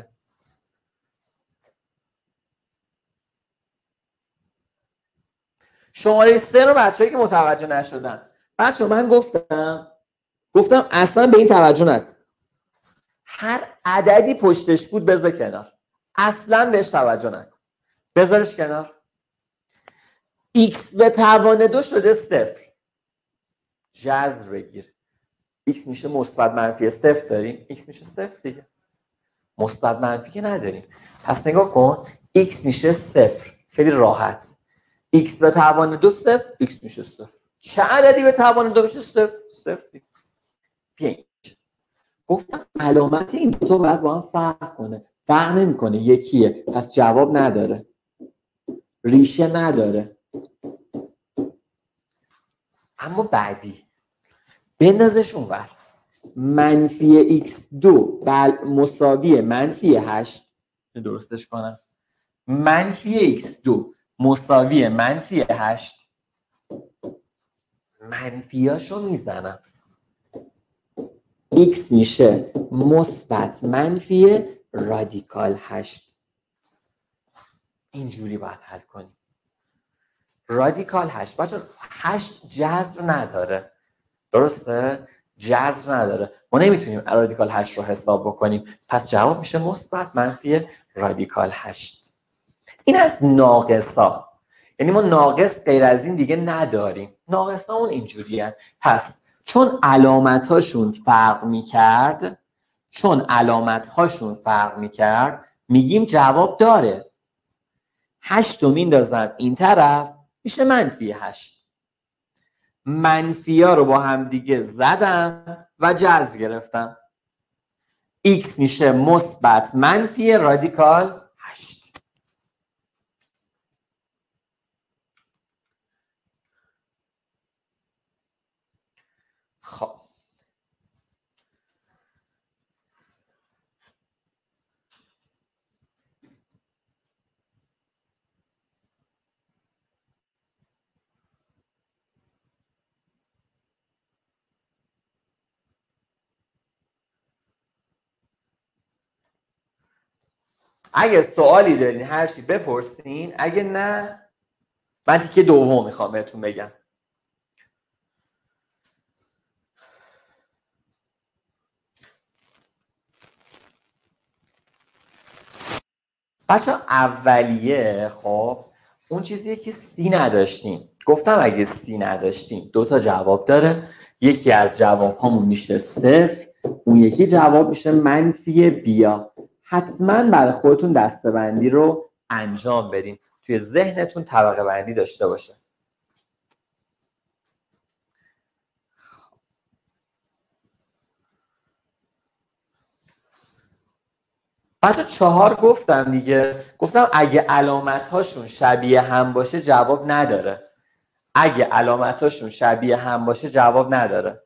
شماره 3 رو بچه‌ای که متوجه نشدن. بچه من گفتم اصلا به این توجه نکن. هر عددی پشتش بود بذار کنار. اصلا بهش توجه نکن. بذارش کنار. x به توان 2 شده 0. جذر بگیر. x میشه مثبت منفی 0 داریم. x میشه 0 دیگه. مثبت منفی که نداریم. پس نگاه کن. x میشه 0. خیلی راحت. x به توان 2 0، x میشه 0. چه عددی به توان 2 میشه 0؟ 0. بیاین. گفتم علامت این دو تا باید با هم فرق کنه. فرق نمیکنه یکیه. پس جواب نداره. ریشه نداره. اما بعدی بندازش اونور. منفی x2 مساوی منفی 8. درستش کنم. منفی x2 مساوی منفی 8. منفیاشو میزنم. x میشه مثبت منفی رادیکال 8. اینجوری باید حل کنیم. رادیکال 8. بچه 8 جذر نداره. درسته؟ جذر نداره. ما نمیتونیم رادیکال 8 رو حساب بکنیم. پس جواب میشه مثبت منفی رادیکال 8. این از ناقصا. یعنی ما ناقص غیر از این دیگه نداریم. ناقصا اون اینجوری هست. پس چون علامتاشون فرق میکرد چون علامت هاشون فرق میکرد میگیم جواب داره. 8 رو میندازم این طرف میشه -8. منفی ها رو با هم دیگه زدم و جذر گرفتم. x میشه مثبت منفی رادیکال 8. خب اگه سوالی دارین هر چی بپرسین، اگه نه من تیکه دوم میخوام بهتون بگم. بچه اولیه خب اون چیزیه که سی نداشتیم. گفتم اگه سی نداشتیم 2 تا جواب داره. یکی از جواب هامون میشه 0، اون یکی جواب میشه منفی بیا. حتما برای خودتون دسته‌بندی رو انجام بدین، توی ذهنتون طبقه بندی داشته باشه. بچه 4 گفتم دیگه، گفتم اگه علامت هاشون شبیه هم باشه جواب نداره. اگه علامت هاشون شبیه هم باشه جواب نداره.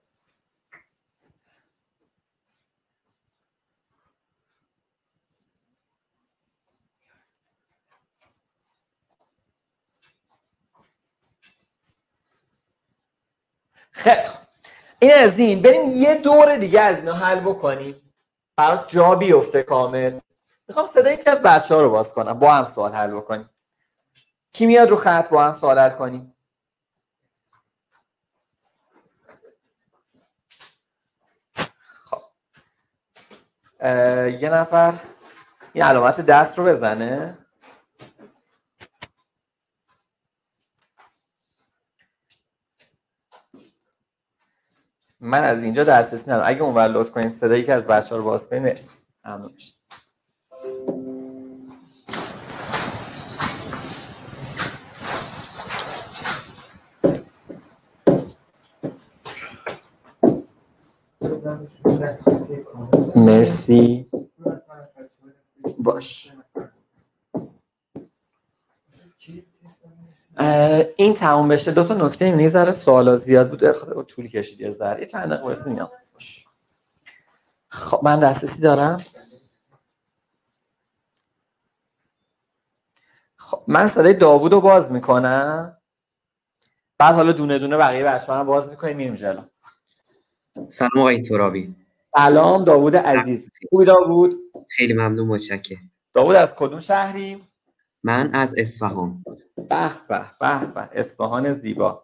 خیلی این از این. بریم یه دور دیگه از اینا حل بکنیم برات جا بیفته کامل. میخوام صدای یکی از بچه‌ها رو باز کنم، با هم سوال حل بکنیم. کی میاد رو خط با هم سوال حل کنیم؟ خب یه نفر این علامت دست رو بزنه. من از اینجا دسترسی ندارم. اگه اونور لطف کنین صدای یکی از بچه‌ها رو باز کنین مرسی. ممنون میشم. مرسی. باش. این تموم بشه 2 تا نکته میذاره. سوالا زیاد بوده، خود طول کشید یه ذره. یه چند دقیقه واسه میام. خب من دسترسی دارم. خب من صدای داوود رو باز میکنم، بعد حالا دونه دونه بقیه بچه‌ها هم باز میکنیم میریم جلو. سلام آقای ترابی. سلام داوود عزیز. خوبی داوود؟ خیلی ممنون، متشکرم. داوود از کدوم شهری؟ من از اصفهان. به به به به، اصفهان زیبا.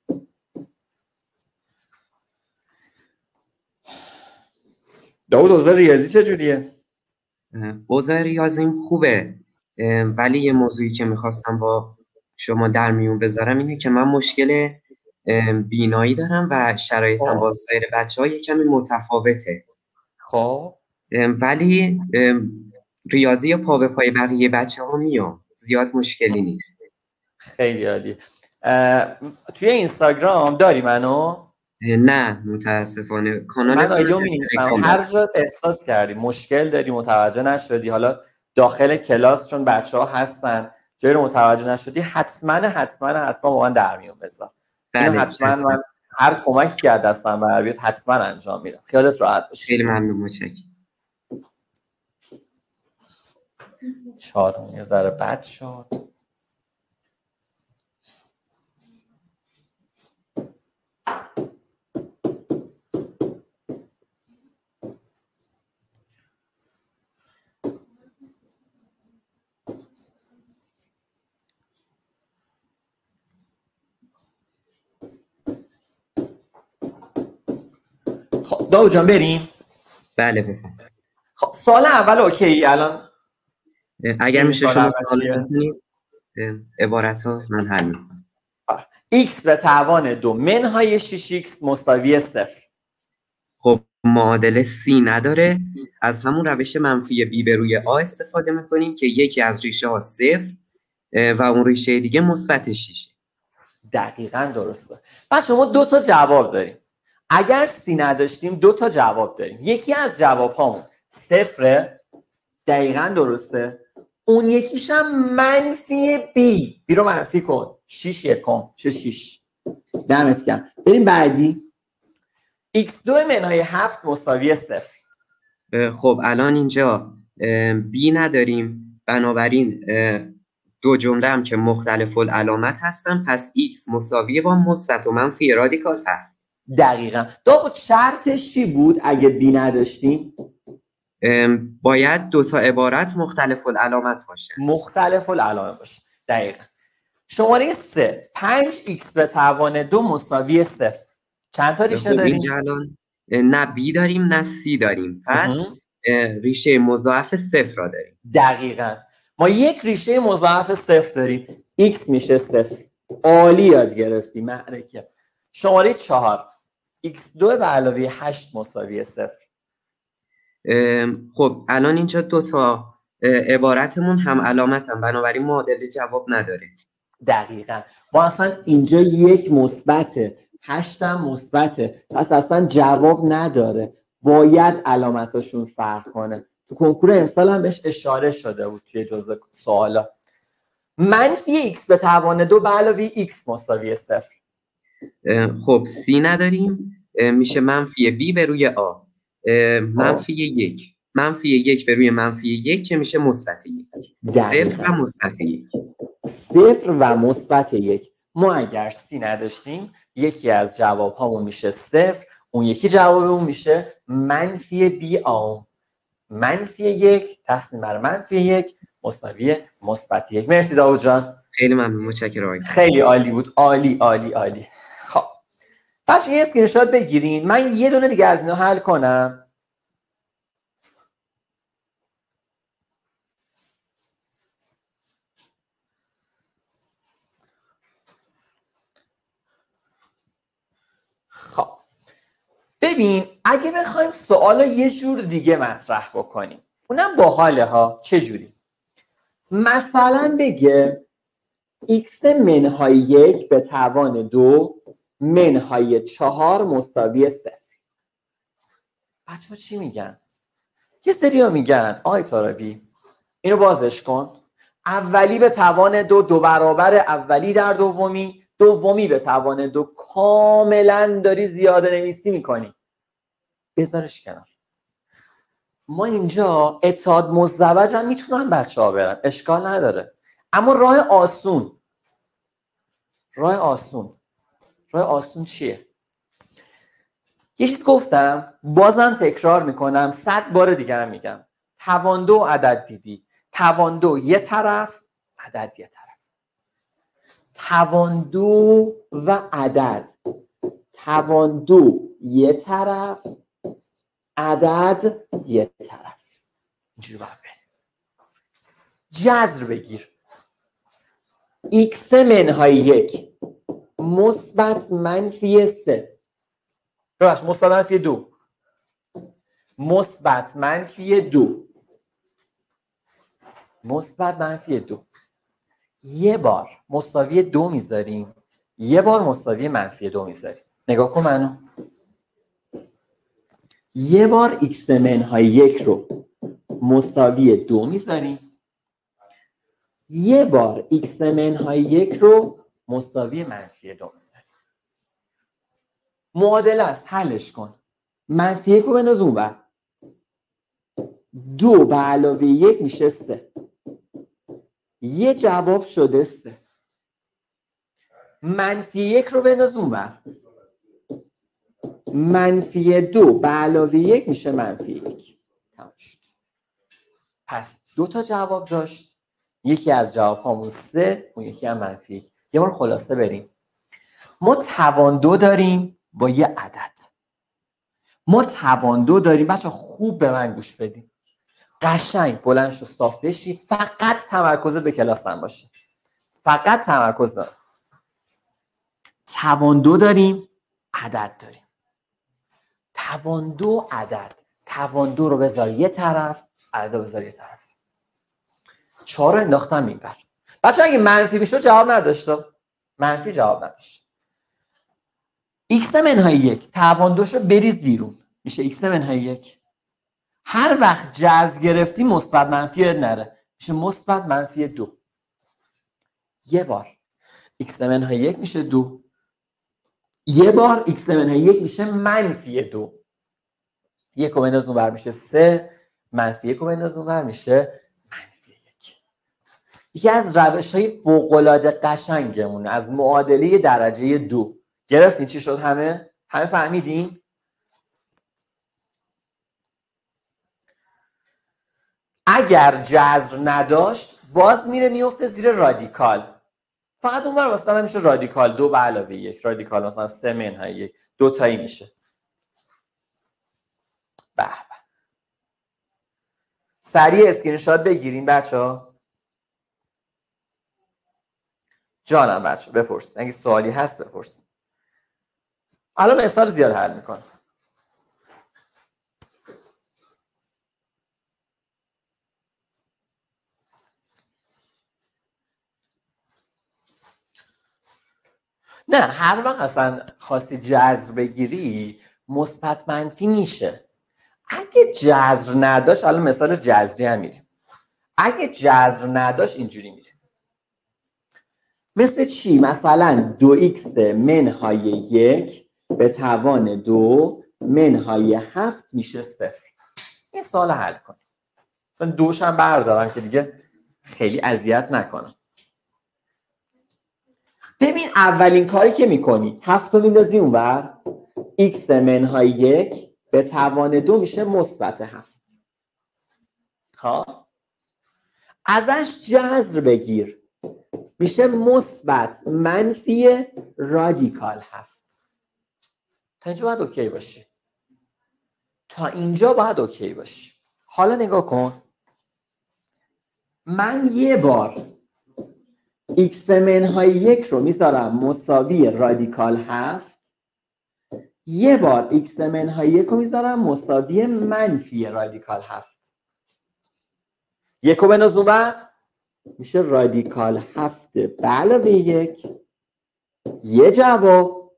داوود اوضاع ریاضی چجوریه؟ اوضاع ریاضیم خوبه، ولی یه موضوعی که میخواستم با شما در میون بذارم اینه که من مشکل بینایی دارم و شرایطم با سایر بچه‌ها یه کمی متفاوته. خب ولی ریاضی پا به پای بقیه بچه‌ها میام، زیاد مشکلی نیست. خیلی عالی. توی اینستاگرام داری منو؟ نه متاسفانه کانال من آیدیو می‌نویسم، هر جا احساس کردی مشکل داری متوجه نشدی، حالا داخل کلاس چون بچه‌ها هستن جایی رو متوجه نشدی، حتما با من در میون بذار. اینو حتما من هر کمکی که از دستم بر بیاد حتما انجام میدم. خیالت راحت باشه. خیلی ممنون، متشکرم. 4 یه ذره بد شد. خب داوود جان بریم؟ بله بفرمایید. خب سوال اول اوکی الان؟ اگر میشه شما سوال بکنید عبارتو من حل میکنم. x به توان 2 منهای 6x مساوی 0. خب معادله سی نداره، از همون روش منفی بی به روی آ استفاده میکنیم که یکی از ریشه ها صفر و اون ریشه دیگه مثبت 6. دقیقاً درسته. پس شما 2 تا جواب داریم. اگر سی نداشتیم 2 تا جواب داریم. یکی از جواب هامون صفره، دقیقاً درسته. اون یکیش هم منفی بی رو منفی کن. 6 یکم چه 6. دمت گرم. بریم بعدی. x2 منهای 7 مساوی 0. خب الان اینجا بی نداریم، بنابراین دو جمله هم که مختلف العلامت هستن، پس x مساویه با مثبت و منفی رادیکال هست. دقیقاً. خود شرطش چی بود اگه بی نداشتیم؟ باید 2 تا عبارت مختلف العلامت باشه. مختلف العلامت باشه. دقیقاً. شماره 3 5x به توان 2 مساوی 0. چند تا ریشه داریم؟ اینجا الان نه بی داریم نه سی داریم، پس ریشه مضاعف 0 را داریم. دقیقاً. ما یک ریشه مضاعف 0 داریم. x میشه 0. عالی یاد گرفتی معرکه. شماره 4 x2 به علاوه 8 مساوی 0. خب الان اینجا 2 تا عبارتمون هم علامتن، بنابراین معادله جواب نداره. دقیقاً. ما اصلا اینجا یک مثبته، 8 هم مثبته، پس اصلا جواب نداره. باید علامتاشون فرق کنه. تو کنکور امسال هم بهش اشاره شده بود توی جزء سوالا. منفی x به توان 2 به علاوه x مساوی 0. خب سی نداریم، میشه منفی بی به روی آ. منفی 1 منفی 1 به روی منفی 1 که میشه مثبت 1. صفر و مثبت 1. صفر و مثبت 1. ما اگر سی نداشتیم یکی از جواب هامون میشه 0، اون یکی جوابمون میشه منفی بی آ. منفی 1 تقسیم بر منفی 1 مساوی مثبت 1. مرسی داوود جان. خیلی ممنون، متشکرم. خیلی عالی بود. عالی عالی عالی. خب بچه‌ها یه اسکرین شات بگیرین. من یه دونه دیگه از اینا حل کنم. خب ببین اگه بخوایم سوال یه جور دیگه مطرح بکنیم، اونم باحاله ها. چه جوری؟ مثلا بگه x منهای 1 به توان 2 منهای 4 مساوی 0. بچه‌ها چی میگن؟ یه سری ها میگن آی تارابی اینو بازش کن. اولی به توان 2 دو برابر اولی در دومی، دومی به توان 2. کاملا داری زیاده نویسی میکنی. بذارش کنار. ما اینجا اتحاد مزدوج هم میتونن بچه ها برن، اشکال نداره. اما راه آسون چیه؟ یه چیز گفتم بازم تکرار میکنم، 100 بار دیگه هم میگم. توان 2 عدد دیدی، توان 2 یه طرف، عدد یه طرف. توان 2 و عدد، توان 2 یه طرف، عدد یه طرف. اینجوری باید بریم. جذر بگیر. x منهای 1 مثبت منفی 3. ببخش مثبت منفی 2. مثبت منفی 2. مثبت منفی 2. یه بار مساوی 2 میذاریم، یه بار مساوی منفی 2 میذاریم. نگاه کن منو. یه بار x منهای 1 رو مساوی 2 میذاریم، یه بار x منهای 1 رو مساوی منفی 2 میذاریم. معادله است، حلش کن. منفی 1 رو بنداز اون بر. 2 به علاوه 1 میشه 3. یه جواب شده 3. منفی 1 رو بنداز اون بر. منفی 2 به علاوه 1 میشه منفی 1. تمام شد. پس 2 تا جواب داشت. یکی از جواب هامون 3، اون یکی هم منفی 1. یه بار خلاصه بریم. ما توان 2 داریم با یه عدد. ما توان 2 داریم. بچه خوب به من گوش بدیم. قشنگ بلند شو صاف بشی. فقط تمرکزت به کلاسم باشه. فقط تمرکز دارم. توان 2 داریم، عدد داریم. توان دو عدد، توان دو رو بذار یه طرف، عدد رو بذار یه طرف. 4 رو انداختم این بر. بچه اگه منفی میشد جواب نداشت، منفی جواب نداشت. x منهای 1 توان دوش رو بریز بیرون، میشه x منهای 1. هر وقت جذر گرفتی مثبت منفی یاد نره، میشه مثبت منفی 2. یه بار x منهای 1 میشه 2. یه بار x منهای 1 میشه منفی 2. 1 رو بنداز اونور میشه 3. منفی 1 رو بنداز اونور میشه منفی 1. یکی از روش‌های فوق‌العاده قشنگمونه از معادله درجه 2. گرفتین چی شد؟ همه فهمیدین؟ اگر جذر نداشت باز میره میفته زیر رادیکال. فقط اونور مثلا میشه رادیکال 2 به علاوه 1. رادیکال مثلا 3 منهای 1. 2 تایی میشه. به به. سریع اسکرین شات بگیرین بچه‌ها. جانم بچه بپرس. اگه سوالی هست بپرس. الان مثال زیاد حل میکنم. نه هر وقت اصلا خواستی جذر بگیری مثبت منفی میشه. اگه جذر نداشت، الان مثال جذری هم میریم. اگه جذر نداشت اینجوری میریم. مثل چی؟ مثلا 2x منهای 1 به توان 2 منهای 7 میشه 0. این سوال حل کنیم. مثلا دوش هم بردارم که دیگه خیلی اذیت نکنم. ببین اولین کاری که میکنی 7 رو میندازی اونور، x منهای 1 به توان 2 میشه مثبت 7. ها ازش جذر بگیر، میشه مثبت منفی رادیکال 7. تا اینجا باید اوکی باشی. تا اینجا باید اوکی باشی. حالا نگاه کن، من یه بار x منهای 1 رو میذارم مساوی رادیکال 7. یه بار x منهای 1 رو میذارم مساوی منفی رادیکال 7. 1 رو بنداز اونور میشه رادیکال 7 به علاوه 1. یه جواب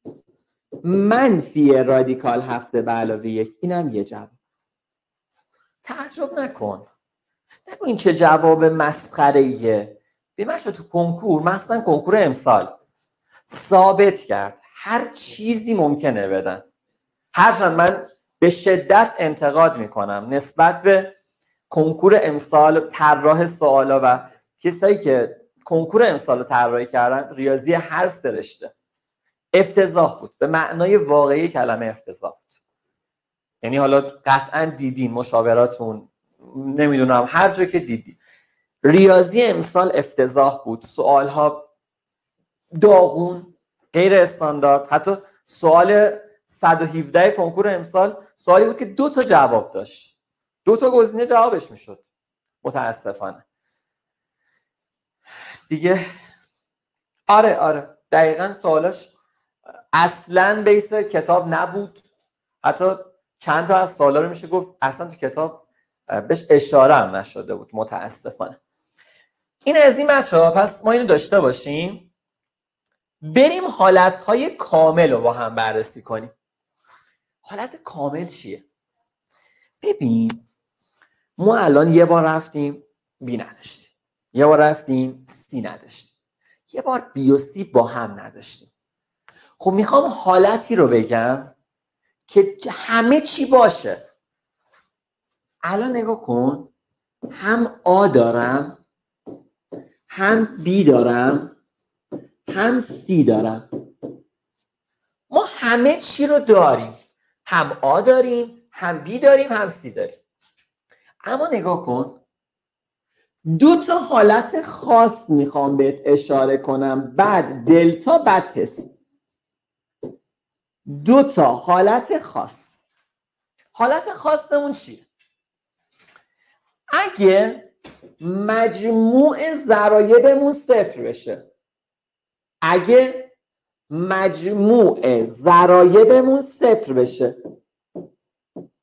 منفی رادیکال 7 به علاوه 1. اینم یه جواب. تعجب نکن این چه جواب مسخره‌ایه. بیمش تو کنکور، مخصوصا کنکور امسال ثابت کرد هر چیزی ممکنه بدن. هرچند من به شدت انتقاد میکنم نسبت به کنکور امسال، طراح سوالا و کسایی که کنکور امسال رو طراحی کردن، ریاضی هر سه رشته افتضاح بود. به معنای واقعی کلمه افتضاح بود. یعنی حالا قطعا دیدین مشاوراتون، نمیدونم هر جا که دیدی ریاضی امسال افتضاح بود. سوالها داغون، غیر استاندارد. حتی سوال 117 کنکور امسال سوالی بود که 2 تا جواب داشت، 2 تا گزینه جوابش میشد. متاسفانه دیگه. آره دقیقاً سوالاش اصلاً بیس کتاب نبود. حتی چند تا از سوالا رو میشه گفت اصلا تو کتاب بهش اشاره هم نشده بود. متاسفانه. این از این بچه‌ها. پس ما اینو داشته باشیم. بریم حالتهای کامل رو با هم بررسی کنیم. حالت کامل چیه؟ ببین ما الان یه بار رفتیم بی نداشتیم، یه بار رفتیم سی نداشتیم، یه بار بی و سی با هم نداشتیم. خب میخوام حالتی رو بگم که همه چی باشه. الان نگاه کن، هم آ دارم، هم بی دارم، هم سی دارم. ما همه چی رو داریم. هم آ داریم، هم بی داریم، هم سی داریم. اما نگاه کن، 2 تا حالت خاص میخوام بهت اشاره کنم. بعد دلتا، بعد تست. 2 تا حالت خاص. حالت خاصمون چیه؟ اگه مجموع ضرایبمون 0 بشه، اگه مجموع ضرایبمون 0 بشه،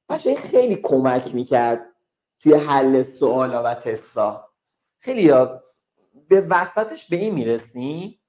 بچه خیلی کمک میکرد توی حل سوالا و تستا. خیلی به وسطش به این میرسیم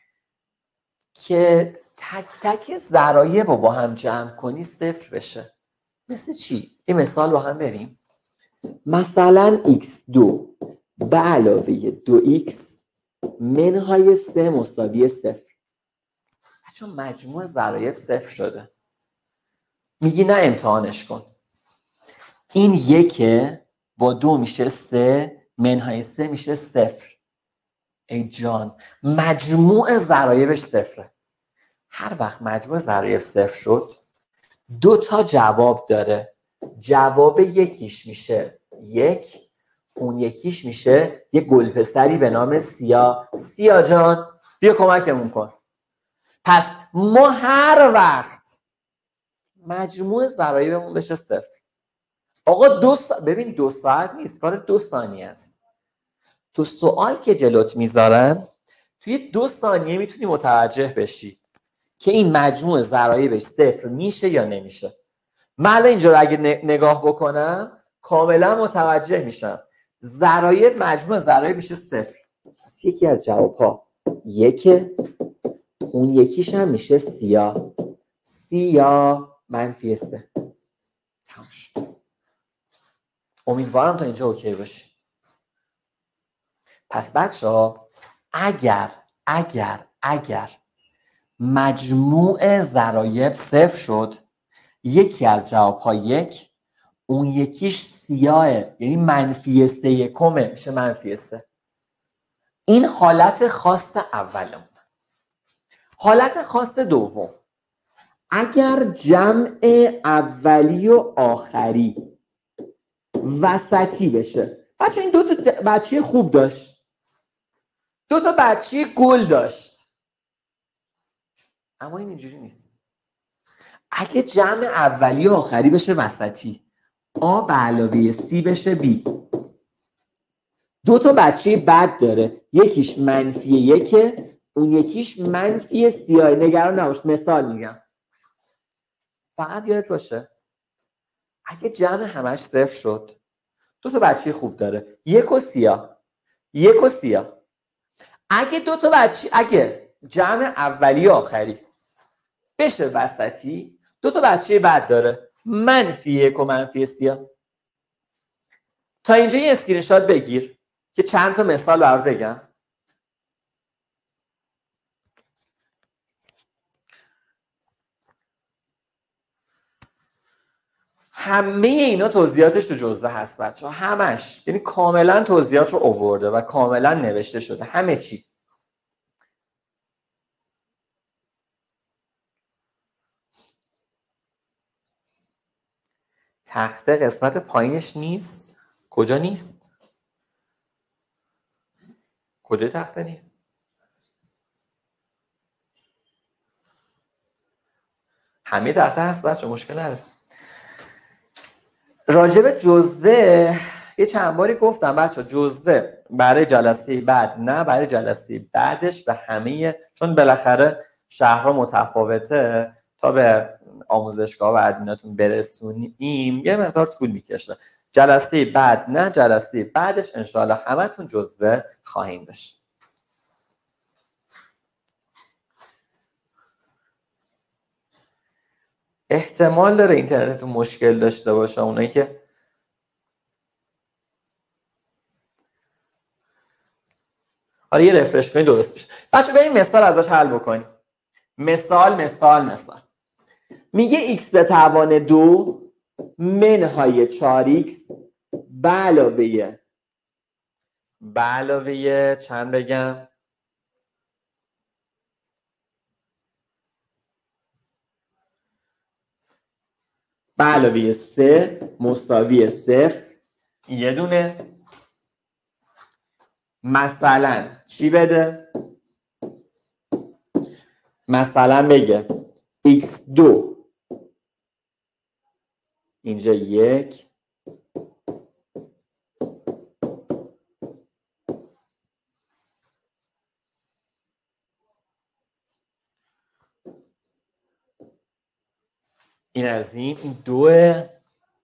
که تک تک ضرایب رو با هم جمع کنی صفر بشه. مثل چی؟ این مثال با هم بریم. مثلا x2 به علاوه 2x منهای 3 مساوی 0. چون مجموع ضرایب صفر شده. میگی نه امتحانش کن. این 1 با 2 میشه 3 منهای 3 میشه 0. ای جان مجموع ضرایبش صفره. هر وقت مجموع ضرایب صفر شد 2 تا جواب داره. جواب یکیش میشه 1، اون یکیش میشه یه گلپسری به نام سیا. سیا جان بیا کمکمون کن. پس ما هر وقت مجموع ضرایبمون بشه صفر. آقا ببین 2 ساعت نیست، کار 2 ثانیه است. تو سوال که جلوت میذارن توی 2 ثانیه میتونی متوجه بشی که این مجموع ضرایبش صفر میشه یا نمیشه. من اینجا رو اگه نگاه بکنم کاملا متوجه میشم ضرایب مجموع ضرایب میشه صفر. پس یکی از جوابها 1، اون یکیش هم میشه سیا. سیا منفی 3. تمام شد. امیدوارم تا اینجا اوکی باشی. پس بچه‌ها اگر مجموع ضرایب صفر شد یکی از جوابها 1، اون یکیش سیاه یعنی منفی 3 میشه منفی 3. این حالت خاص اولمون. حالت خاص دوم، اگر جمع اولی و آخری وسطی بشه. بچه این 2 تا بچه خوب داشت، 2 تا بچه گل داشت، اما این اینجوری نیست. اگه جمع اولی و آخری بشه وسطی، آ به علاوه سی بشه بی. 2 تا بچه بد داره، یکیش منفی 1، اون یکیش منفی 3. نگران نباش مثال میگم. فقط یادت باشه اگه جمع همش صفر شد 2 تا بچه خوب داره، 1 و سیاه، 1 و سیاه. اگه جمع اولی و آخری بشه وسطی 2 تا بچه بد داره، منفی 1 و منفی سیاه. تا اینجا یه اسکرین شات بگیر که چند تا مثال برات بگم. همه اینا توضیحاتش تو جزوه هست بچه ها، همش، یعنی کاملا توضیحات رو آورده و کاملا نوشته شده همه چی. تخته قسمت پایینش نیست. کجا نیست؟ کجا تخته نیست؟ همه تخته هست بچه، مشکل نداره. راجب جزوه یه چند باری گفتم بچه، جزوه برای جلسه بعد نه، برای جلسه بعدش به همه، چون بالاخره شهرها متفاوته، تا به آموزشگاه و ادمیناتون برسونیم یه مقدار طول میکشه. جلسه بعد نه، جلسه بعدش انشاءالله همتون جزوه خواهیم داشت. احتمال داره اینترنتتون مشکل داشته باشه، اونایی که حالا یه رفرش کنید درست میشه. بچه بریم مثال ازش حل بکنیم. مثال میگه x به توان 2 منهای 4x به علاوه چند بگم؟ به علاوه 3 مساوی 0 یه دونه. مثلا چی بده؟ مثلا بگه x2 اینجا 1 این از این 2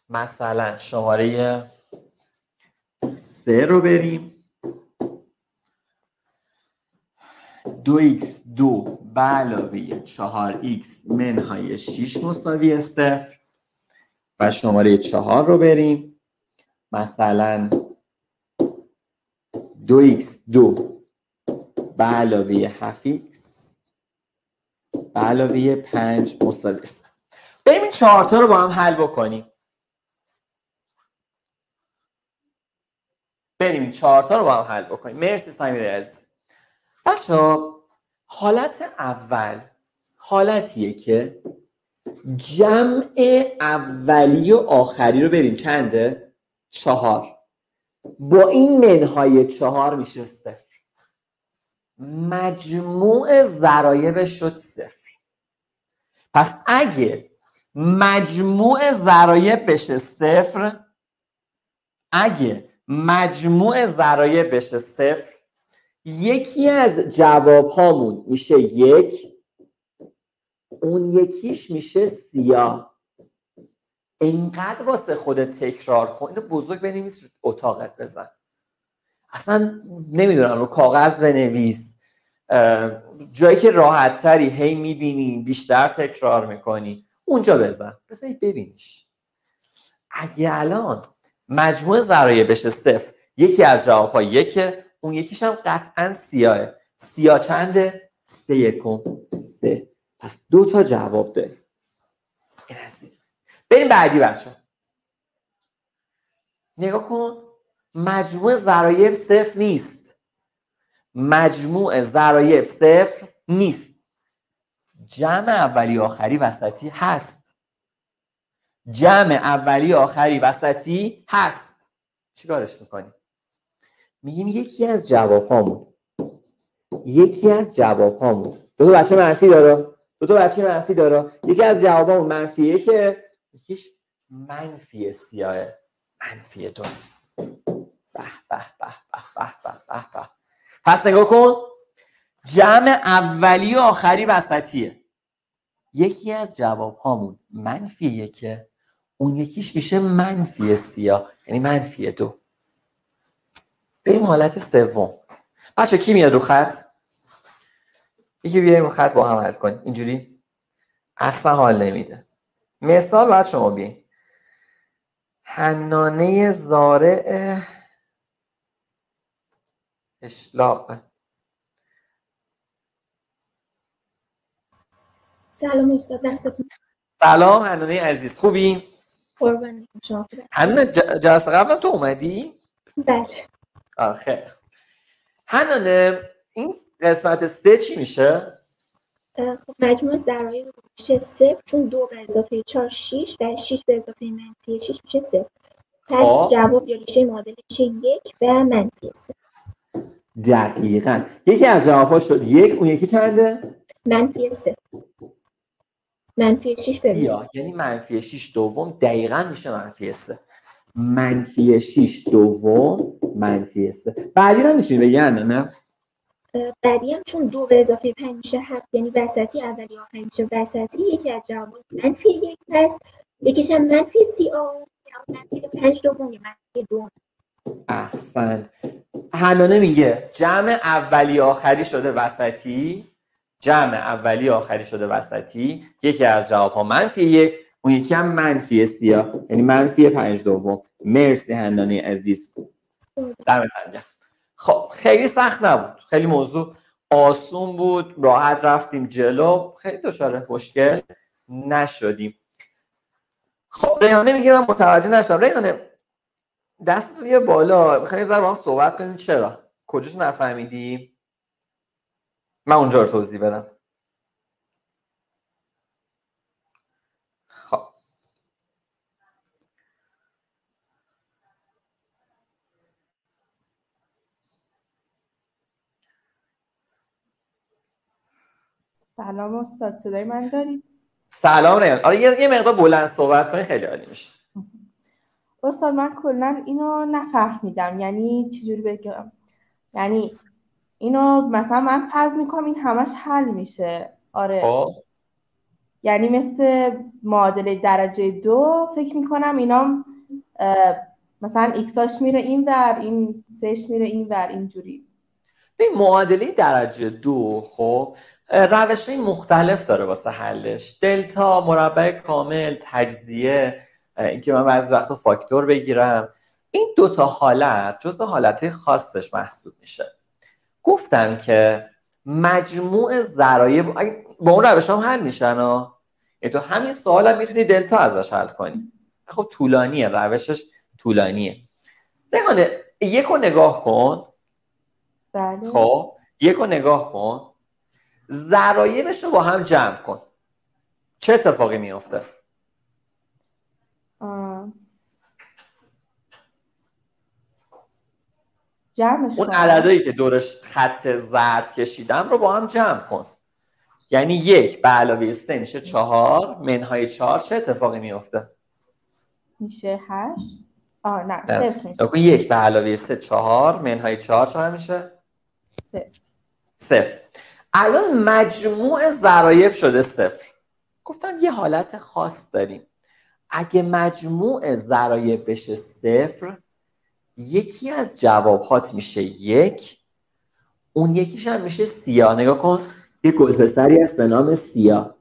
مثلا شماره 3 رو بریم. 2x2 به علاوه 4x منهای 6 مساوی 0 و شماره 4 رو بریم. مثلا 2x2 به علاوه 7x به علاوه 5 مساوی 0. بریم این 4 تا رو با هم حل بکنیم. مرسی سمیرا عزیز. بچه‌ها حالت اول حالتیه که جمع اولی و آخری رو بریم چنده؟ 4. با این منهای 4 میشه 0. مجموع ضرایبش شد 0. پس اگه مجموع ضرایب بشه 0، یکی از جواب هامون میشه 1، اون یکیش میشه سیاه. اینقدر واسه خودت تکرار کن، اینو بزرگ بنویس، اتاقت بزن، اصلا نمیدونم رو کاغذ بنویس، جایی که راحت تری هی میبینی بیشتر تکرار میکنی اونجا بزن ببینیش. اگه الان مجموع ضرایبش 0، یکی از جواب ها 1، اون یکیش هم قطعا سیاهه. سیاه چنده؟ 3. پس 2 تا جواب داریم. این هستی. بریم بعدی بچه. نگاه کن، مجموع ضرایب 0 نیست. جمع اولی آخری هست. چیکارش میکنیم؟ میگیم یکی از جواب هامون دو تا بچه منفی داره. یکی از جوابامون منفیه که یکیش منفی سیاهه، منفی 2. به به به به به به به. پس نگاه کن، جمع اولی و آخری وسطیه. یکی از جواب هامون منفی 1، اون یکیش میشه منفی سیاه، یعنی منفی 2. بریم حالت سوم. بچه کی میاد رو خط؟ یکی بیایم رو خط با هم حل کنیم. اینجوری اصلا حال نمیده. مثال باید شما بیاین. حنانه زارع اشلاق. سلام استاد، وقتتون. سلام حنانه عزیز، خوبی؟ قربان شما. حنانه جلسه قبلم تو اومدی؟ بله. خیلی. حنانه این قسمت 3 چی میشه؟ خب مجموع ضرایب میشه 0، چون 2 به اضافه 4 6 و 6 به اضافه منفی 6 میشه 0. پس جواب یا ریشه معادل میشه 1 و منفی 0. دقیقاً. یکی از جواب‌ها شد 1، اون یکی چنده؟ منفی 0. منفی 6 به یعنی منفی 6 دوم دقیقاً میشه منفی 3. منفی 6 دوم منفی 3. بعدی رو میتونی بگی نه؟ بعدی هم چون 2 به اضافه 5 میشه 7، یعنی وسطی اولی آخری میشه وسطی. یکی از جوابات منفی 1 هست، یکیش هم منفی 30 یا منفی 5 دوم یا منفی 2. احسنت. حنانه میگه جمع اولی آخری شده وسطی. یکی از جواب ها منفی 1، اون یکی هم منفی 30، یعنی منفی 5 دوم. مرسی حنانه عزیز. دمتون گرم. خب خیلی سخت نبود، خیلی موضوع آسون بود، راحت رفتیم جلو، خیلی دچار مشکل نشدیم. خب ریحانه میگه من متوجه نشدم. ریحانه دستتو بیار بالا، میخوایم یه ذره با هم صحبت کنیم. چرا؟ کجاش نفهمیدی؟ من اونجا رو توضیح بدم. خب سلام استاد، صدای من دارید؟ سلام ریحانه. آره یه مقدار بلند صحبت کنی خیلی عالی میشه. استاد من کلا اینو نفهمیدم، یعنی چجوری بگم؟ یعنی اینو مثلا من فرض میکنم این همش حل میشه. آره. خب یعنی مثل معادله درجه 2 فکر میکنم اینا مثلا ایکساش میره این ور، این سهش میره این ور، اینجوری. به معادله درجه 2 خب روش‌های مختلف داره واسه حلش. دلتا، مربع کامل، تجزیه، اینکه من بعضی وقتا فاکتور بگیرم. این دوتا حالت جزء حالتهای خاصش محسوب میشه. گفتم که مجموع ضرایب با اون روش هم حل میشن یعنی تو همین سوال هم میتونی دلتا ازش حل کنی. خب طولانیه، روشش طولانیه. ریحانه یک رو نگاه کن. بله. خب یک رو نگاه کن، ضرایبش رو با هم جمع کن. چه اتفاقی میفته؟ جمعش اون کنم. عددهایی که دورش خط زرد کشیدم رو با هم جمع کن. یعنی 1 به علاوه 3 میشه 4 منهای 4. چه اتفاقی میفته؟ میشه 8. نه 0 میشه. 1 به علاوه 3 4 منهای 4 چقدر میشه؟ 0. الان مجموع ضرایب شده 0. گفتم یه حالت خاص داریم. اگه مجموع ضرایب بشه 0، یکی از جوابهات میشه 1، اون یکیش هم میشه سیاه. نگاه کن، یه گلپسری هست به نام سیاه.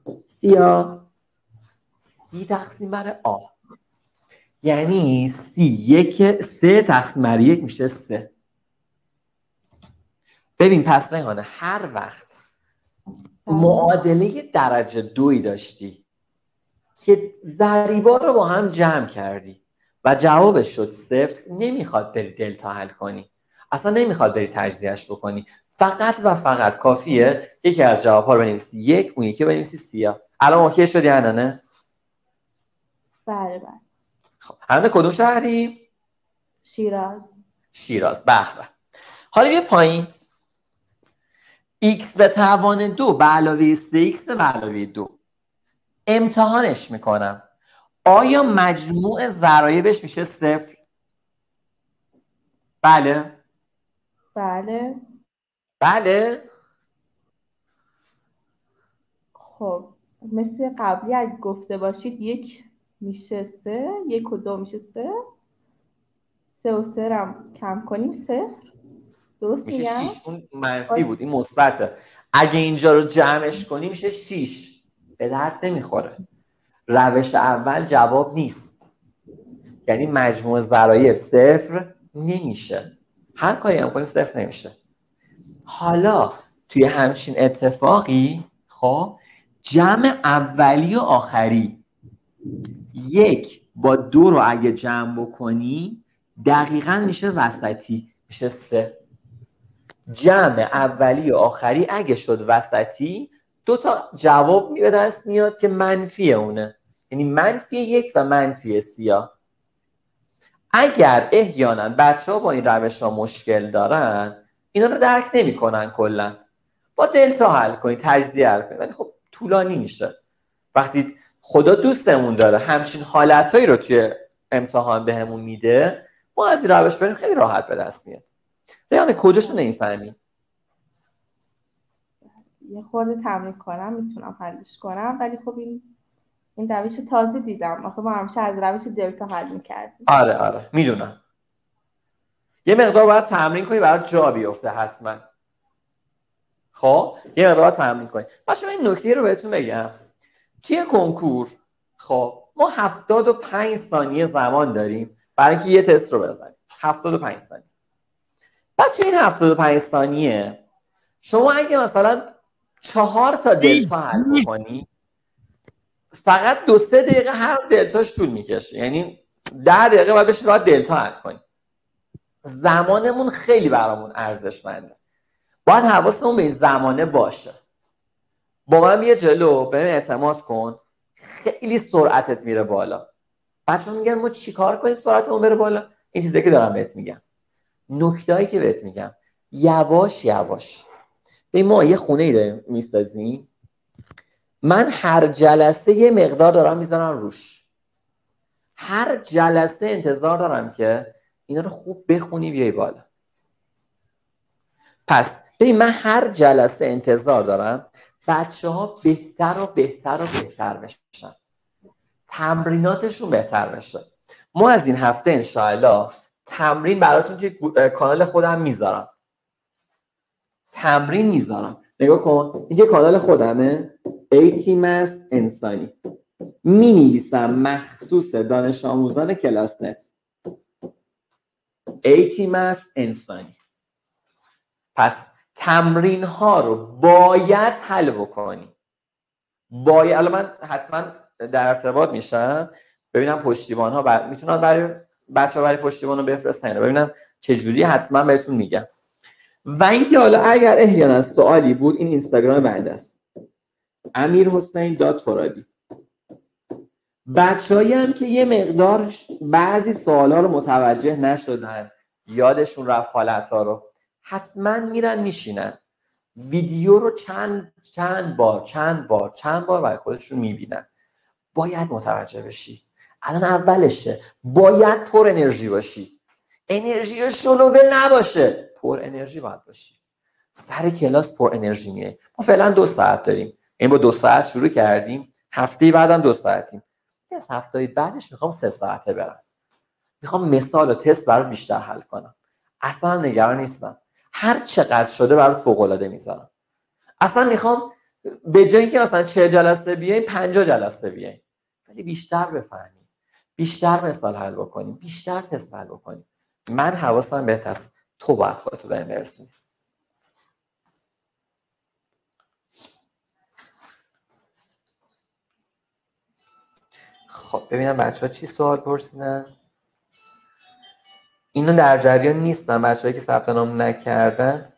سی تقسیم بر آ، یعنی سه تقسیم بر 1 میشه 3. ببین پس ریحانه هر وقت معادله درجه 2 داشتی که ضریبا رو با هم جمع کردی و جوابش شد 0، نمیخواد بری دلتا حل کنی، اصلا نمیخواد بری تجزیهش بکنی. فقط و فقط کافیه یکی از جوابها رو بنویسی 1، اون یکی رو بنویسی سیاه. الان اوکی شدی حنانه؟ بله. خب حنانه کدوم شهری؟ شیراز. به به. حالا بیا پایین. x به توان 2 به علاوه 3x به علاوه 2 امتحانش میکنم. آیا مجموع ضرایبش میشه 0؟ بله. خب مثل قبلی اگه گفته باشید 1 میشه 3، 1 و 2 میشه 3، 3 و 3 هم کم کنیم 0. درست میشه میگم؟ 6. اون منفی بود، این مثبته. اگه اینجا رو جمعش کنی میشه 6. به درد نمیخوره. روش اول جواب نیست. یعنی مجموع ضرایب 0 نمیشه. هر کاری هم کنیم 0 نمیشه. حالا توی همچین اتفاقی خب جمع اولی و آخری 1 با 2 رو اگه جمع بکنی دقیقاً میشه وسطی، میشه 3. جمع اولی و آخری اگه شد وسطی 2 تا جواب به دست میاد که منفی اونه، یعنی منفی 1 و منفی سیاه. اگر احیانا بچه‌ها با این روش ها مشکل دارن اینا رو درک نمی‌کنن، کلا با دلتا حل کنید، تجزیه حل کنید، ولی خب طولانی میشه. وقتی خدا دوستمون داره همچین حالتایی رو توی امتحان بهمون میده، ما از این روش بریم خیلی راحت به دست میاد. ریحانه کجاشو نمی‌فهمی؟ یه خورده تمرین کنم میتونم حلش کنم، ولی خب این روش تازه دیدم. آخه ما همیشه از روش دلتا حل میکردیم. آره میدونم. یه مقدار باید تمرین کنی برات جا بیفته حتما. خب یه مقدار باید تمرین کنی. باشه من این نکته رو بهتون بگم. توی کنکور خب ما 75 ثانیه زمان داریم برای اینکه یه تست رو بزنیم. 75 ثانیه. بعد توی این 75 ثانیه شما اگه مثلا 4 تا دلتا حل بکنی فقط 2-3 دقیقه هر دلتاش طول میکشه، یعنی 10 دقیقه باید بشید باید دلتا حل کنی. زمانمون خیلی برامون ارزشمنده. باید حواسمون به این زمانه باشه. با من بیا جلو، بهم اعتماد کن، خیلی سرعتت میره بالا. بچه‌ها میگن ما چیکار کنیم سرعتمون بره بالا؟ این چیزی که دارم بهت میگم. نکته‌ای که بهت میگم یواش یواش. به ما یه خونه‌ای داریم میسازیم. من هر جلسه یه مقدار دارم میذارم روش. هر جلسه انتظار دارم که اینا رو خوب بخونی بیای بالا. پس ببین من هر جلسه انتظار دارم بچه‌ها بهتر و بهتر و بهتر بشن. تمریناتشون بهتر بشه. ما از این هفته انشاءالله تمرین براتون توی کانال خودم میذارم. نگاه کن، این که کانال خودمه، ATMS انسانی، می نویسم مخصوص دانش آموزان کلاس نت. ATMS انسانی. پس تمرین ها رو باید حل بکنی. الان من حتما در ارتباط میشم ببینم پشتیبان ها میتونن برای بچه‌ها برای پشتیبان رو بفرستن، ببینم چه جوری، حتما بهتون میگم. و اینکه حالا اگر احیانا سوالی بود، این اینستاگرام بنده است، amirhossein.torabi. بچه‌هایی هم که یه مقدار بعضی سوالا رو متوجه نشدن، یادشون رفت حالت‌ها رو، حتما میرن میشینن ویدیو رو چند بار برای خودشون میبینن. باید متوجه بشی، الان اولشه، باید پر انرژی باشی، انرژی شلوول نباشه، پر انرژی باید باشی. سر کلاس پر انرژی میای. ما فعلا 2 ساعت داریم، این با 2 ساعت شروع کردیم، هفته بعدم 2 ساعتیم. از هفته بعدش میخوام 3 ساعته برم، میخوام مثال و تست برات بیشتر حل کنم. اصلا نگران نیستم، هر چقدر شده برات فوق العاده میذارم. اصلا میخوام به جای اینکه مثلا 40 جلسه بیایم 50 جلسه بیایم، ولی بیشتر بفهمیم، بیشتر مثال حل بکنیم، بیشتر تست حل بکنیم. من حواسم بهت هست، تو باید خودتو بهم برسونی. خب ببینم بچه‌ها چی سوال پرسیدن. اینو در جریان نیستم، بچه‌هایی که ثبت نام نکردن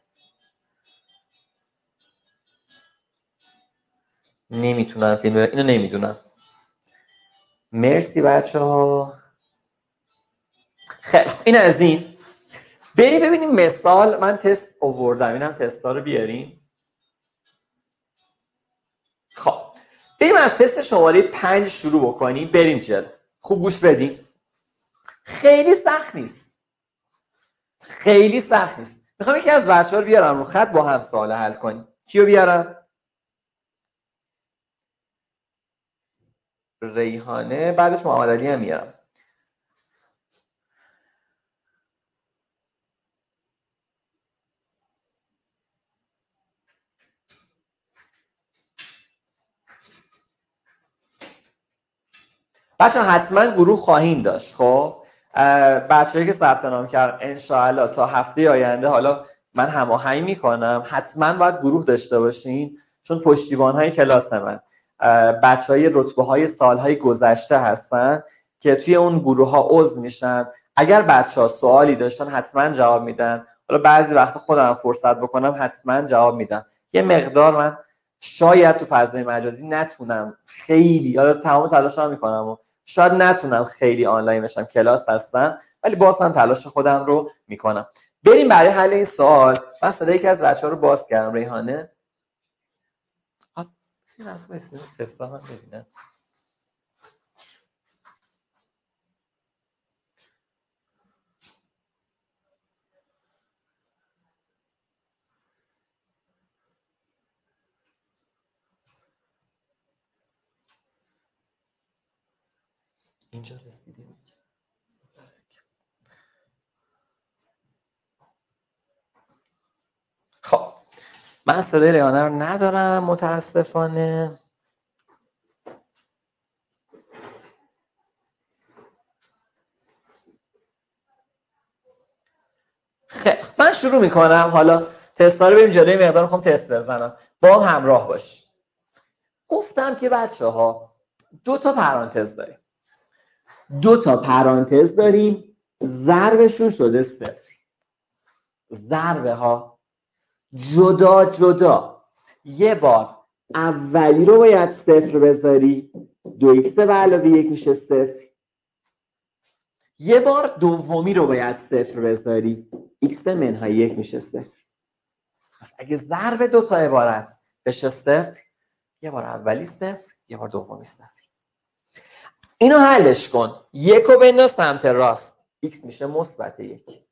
نمیتونن فیلم اینو نمیدونم. مرسی بچه‌ها. خیلی این از این. بریم ببینیم مثال. من تست آوردم، اینم تستا رو بیاریم. خب بریم از تست شماره 5 شروع بکنیم، بریم جلو. خوب گوش بدین، خیلی سخت نیست، میخوام یکی از بچه‌ها رو بیارم رو خط با هم سوال حل کنیم. کیو بیارم؟ ریحانه، بعدش محمد علی هم میارم. بچه‌ها حتما گروه خواهیم داشت. خب بچه‌هایی که ثبت نام کردن انشاءالله تا هفته آینده حالا من هماهنگ میکنم، حتما باید گروه داشته باشین، چون پشتیبان‌های کلاس من بچه‌های رتبه‌های سال‌های گذشته هستن که توی اون گروه‌ها عضو میشن. اگر بچه‌ها سوالی داشتن حتما جواب میدن. حالا بعضی وقتا خودم فرصت بکنم حتما جواب میدم. یه مقدار من شاید تو فضای مجازی نتونم خیلی، یا تمام تلاشم میکنم و شاید نتونم خیلی آنلاین بشم، کلاس هستم، ولی باز هم تلاش خودم رو میکنم. بریم برای حل این سوال. من صدای یکی از بچه‌ها رو باز کردم. ریحانه این اصلا اسم تستا هم ببینم. اینجا رسیدیم. خب من صدای ریحانه رو ندارم متاسفانه. خیلی من شروع میکنم. حالا تستا رو بریم جلوی، مقدار میخوام تست بزنم، با هم همراه باش. گفتم که بچه‌ها 2 تا پرانتز داریم، 2 تا پرانتز داریم، ضربشون شده 0. ضربه ها جدا جدا. یه بار اولی رو باید 0 بذاری، 2x به علاوه 1 میشه 0. یه بار دومی رو باید 0 بذاری، x منهای 1 میشه 0. پس اگه ضرب 2 تا عبارت بشه 0، یه بار اولی 0، یه بار دومی 0. اینو حلش کن. 1 رو بنداز سمت راست، x میشه مثبت 1.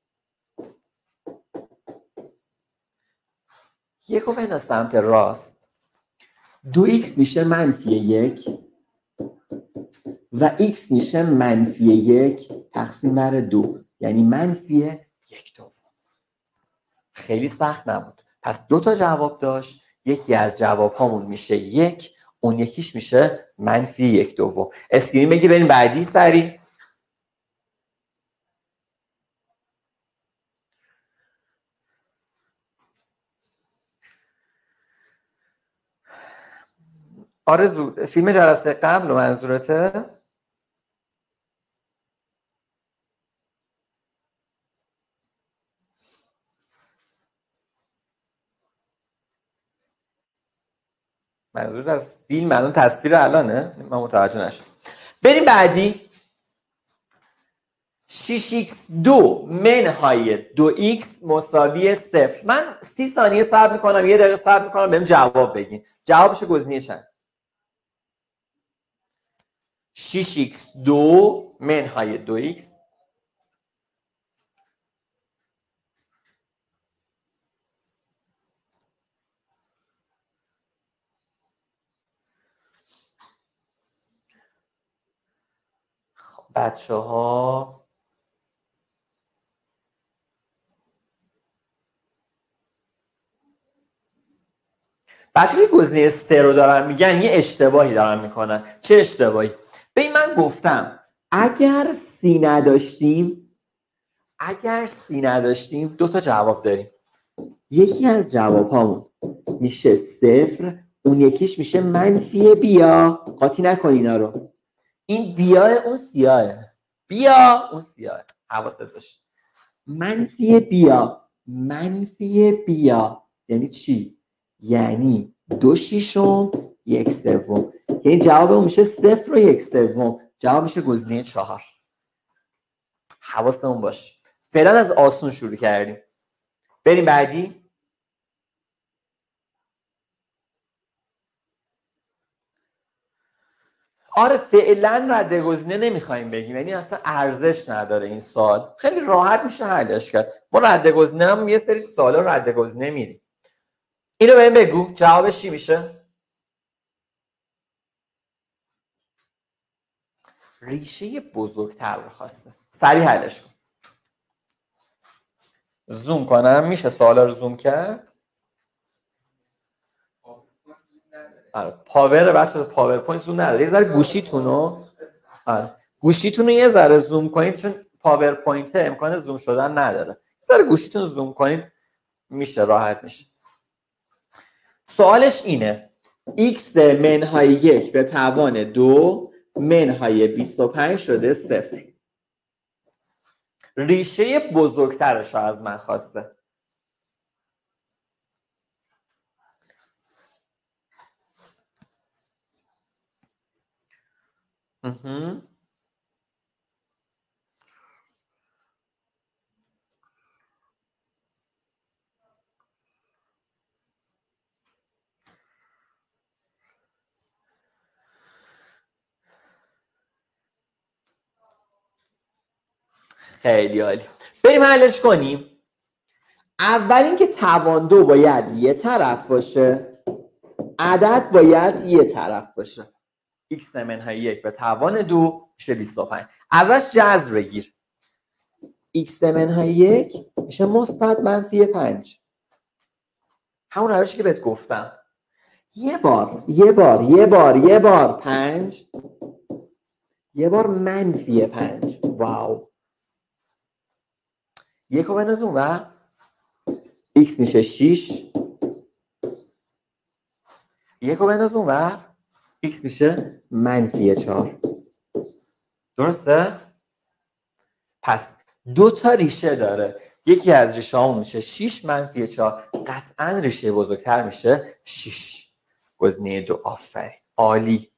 1 رو بنداز سمت راست، 2x میشه منفی 1. و x میشه -1 تقسیم بر 2 یعنی -1/2. خیلی سخت نبود. پس 2 تا جواب داشت. یکی از جواب هامون میشه 1، اون یکیش میشه -1/2. اسکرین بگی بریم بعدی سری. آرزو فیلم جلسه قبل منظورته؟ منظورت از فیلم الان تصویر الانه؟ من متوجه نشدم. بریم بعدی. 6x2 منهای 2x مساوی 0. من 30 ثانیه صبر میکنم، 1 دقیقه صبر میکنم بهم جواب بگین. جوابش گزینه چند؟ 6x2 منهای 2x بچه ها که گزینه 3 رو دارن میگن یه اشتباهی دارن میکنن. چه اشتباهی؟ ببین من گفتم اگر سی نداشتیم 2 تا جواب داریم. یکی از جواب هامون میشه 0، اون یکیش میشه منفی بیا. قاطی نکن اینا رو. این بیا اون سیاهه، بیا اون سیاهه. حواست باشه. منفی بیا یعنی چی؟ یعنی 2/6 1/3. یعنی جوابمون میشه 0 و 1/3. جواب میشه گزینه 4. حواستمون باشه. فعلا از آسون شروع کردیم. بریم بعدی. آره فعلا رد گزینه نمیخوایم بگیم، یعنی اصلا ارزش نداره این سوال. خیلی راحت میشه حلش کرد. ما رد گزینه هم یه سری سوالا رد گزینه میریم. اینو بهم بگو جوابش چی میشه؟ ریشه بزرگتر رو خواسته. سریع حلش کن. زوم کنم میشه سوالا رو زوم کرد؟ آره پاور بچه‌ها پاورپوینت زوم نداره. یه ذره گوشیتونو یه ذره زوم کنید چون پاورپوینت امکان زوم شدن نداره. یه ذره گوشیتون زوم کنید میشه راحت میشه. سوالش اینه x منهای 1 به توان 2 منهای 25 شده 0. ریشه بزرگترش رو از من خواسته. خیلی عالی. بریم حلش کنیم. اول اینکه توان 2 باید یه طرف باشه، عدد باید یه طرف باشه. x منهای 1 به توان 2 میشه 25. ازش جذر بگیر. x منهای 1 میشه مثبت منفی 5. همون روشی که بهت گفتم. یه بار 5، یه بار منفی 5. واو. یک رو بناز اون و x میشه 6. یک رو بناز اون و x میشه منفی 4. درسته؟ پس 2 تا ریشه داره. یکی از ریشه همون میشه 6 منفی 4. قطعا ریشه بزرگتر میشه 6. گزینه 2. آفرین. عالی.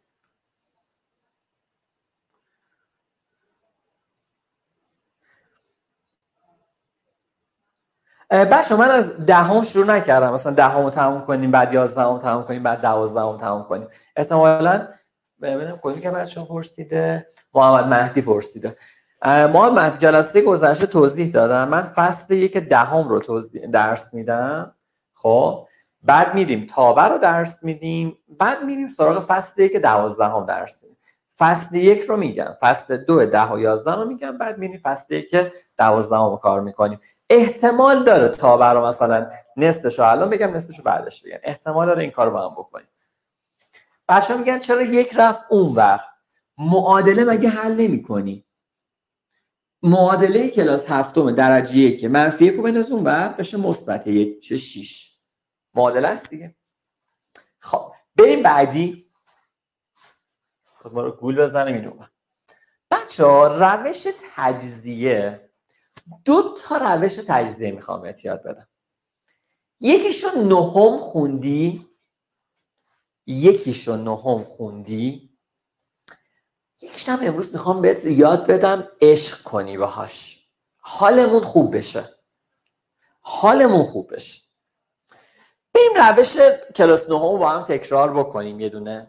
بچه من از 10 شروع نکردم. مثلا 10 رو تموم کنیم بعد 11 رو تموم کنیم بعد 12 رو تموم کنیم. احتمالاً ببینم کدومی که بچه پرسیده. محمد مهدی پرسیده. محمد مهدی جلسه گذشته توضیح دادم. من فصل 1 دهم رو درس میدم. خب بعد میریم تابه رو درس میدیم. بعد میریم سراغ فصل 1 12 درس میدیم. فصل 1 رو میگم، فصل 2 10 و 11 رو میگم، بعد میریم فصل 1 12 رو کار میکنیم. احتمال داره تا برای مثلا نصفش رو الان بگم، نصفش رو بعدش بگم، احتمال داره این کار رو با هم بکنیم. بچه‌ها میگن چرا 1 رفت اونور؟ معادله مگه حل نمی‌کنی؟ معادله کلاس هفتم درجه 1 منفی 1 رو بنداز اونور بشه مثبت 1 میشه 6. معادله است دیگه. خب بریم بعدی. خود ما رو گول بزنیم اینو. بچه‌ها روش تجزیه، 2 تا روش تجزیه میخوام بهت یاد بدم. یکیشو نهم خوندی، یکیشو نهم خوندی، یکیش هم امروز میخوام بهت یاد بدم عشق کنی باهاش، حالمون خوب بشه، حالمون خوب بشه. بریم روش کلاس نهم رو با هم تکرار بکنیم یه دونه.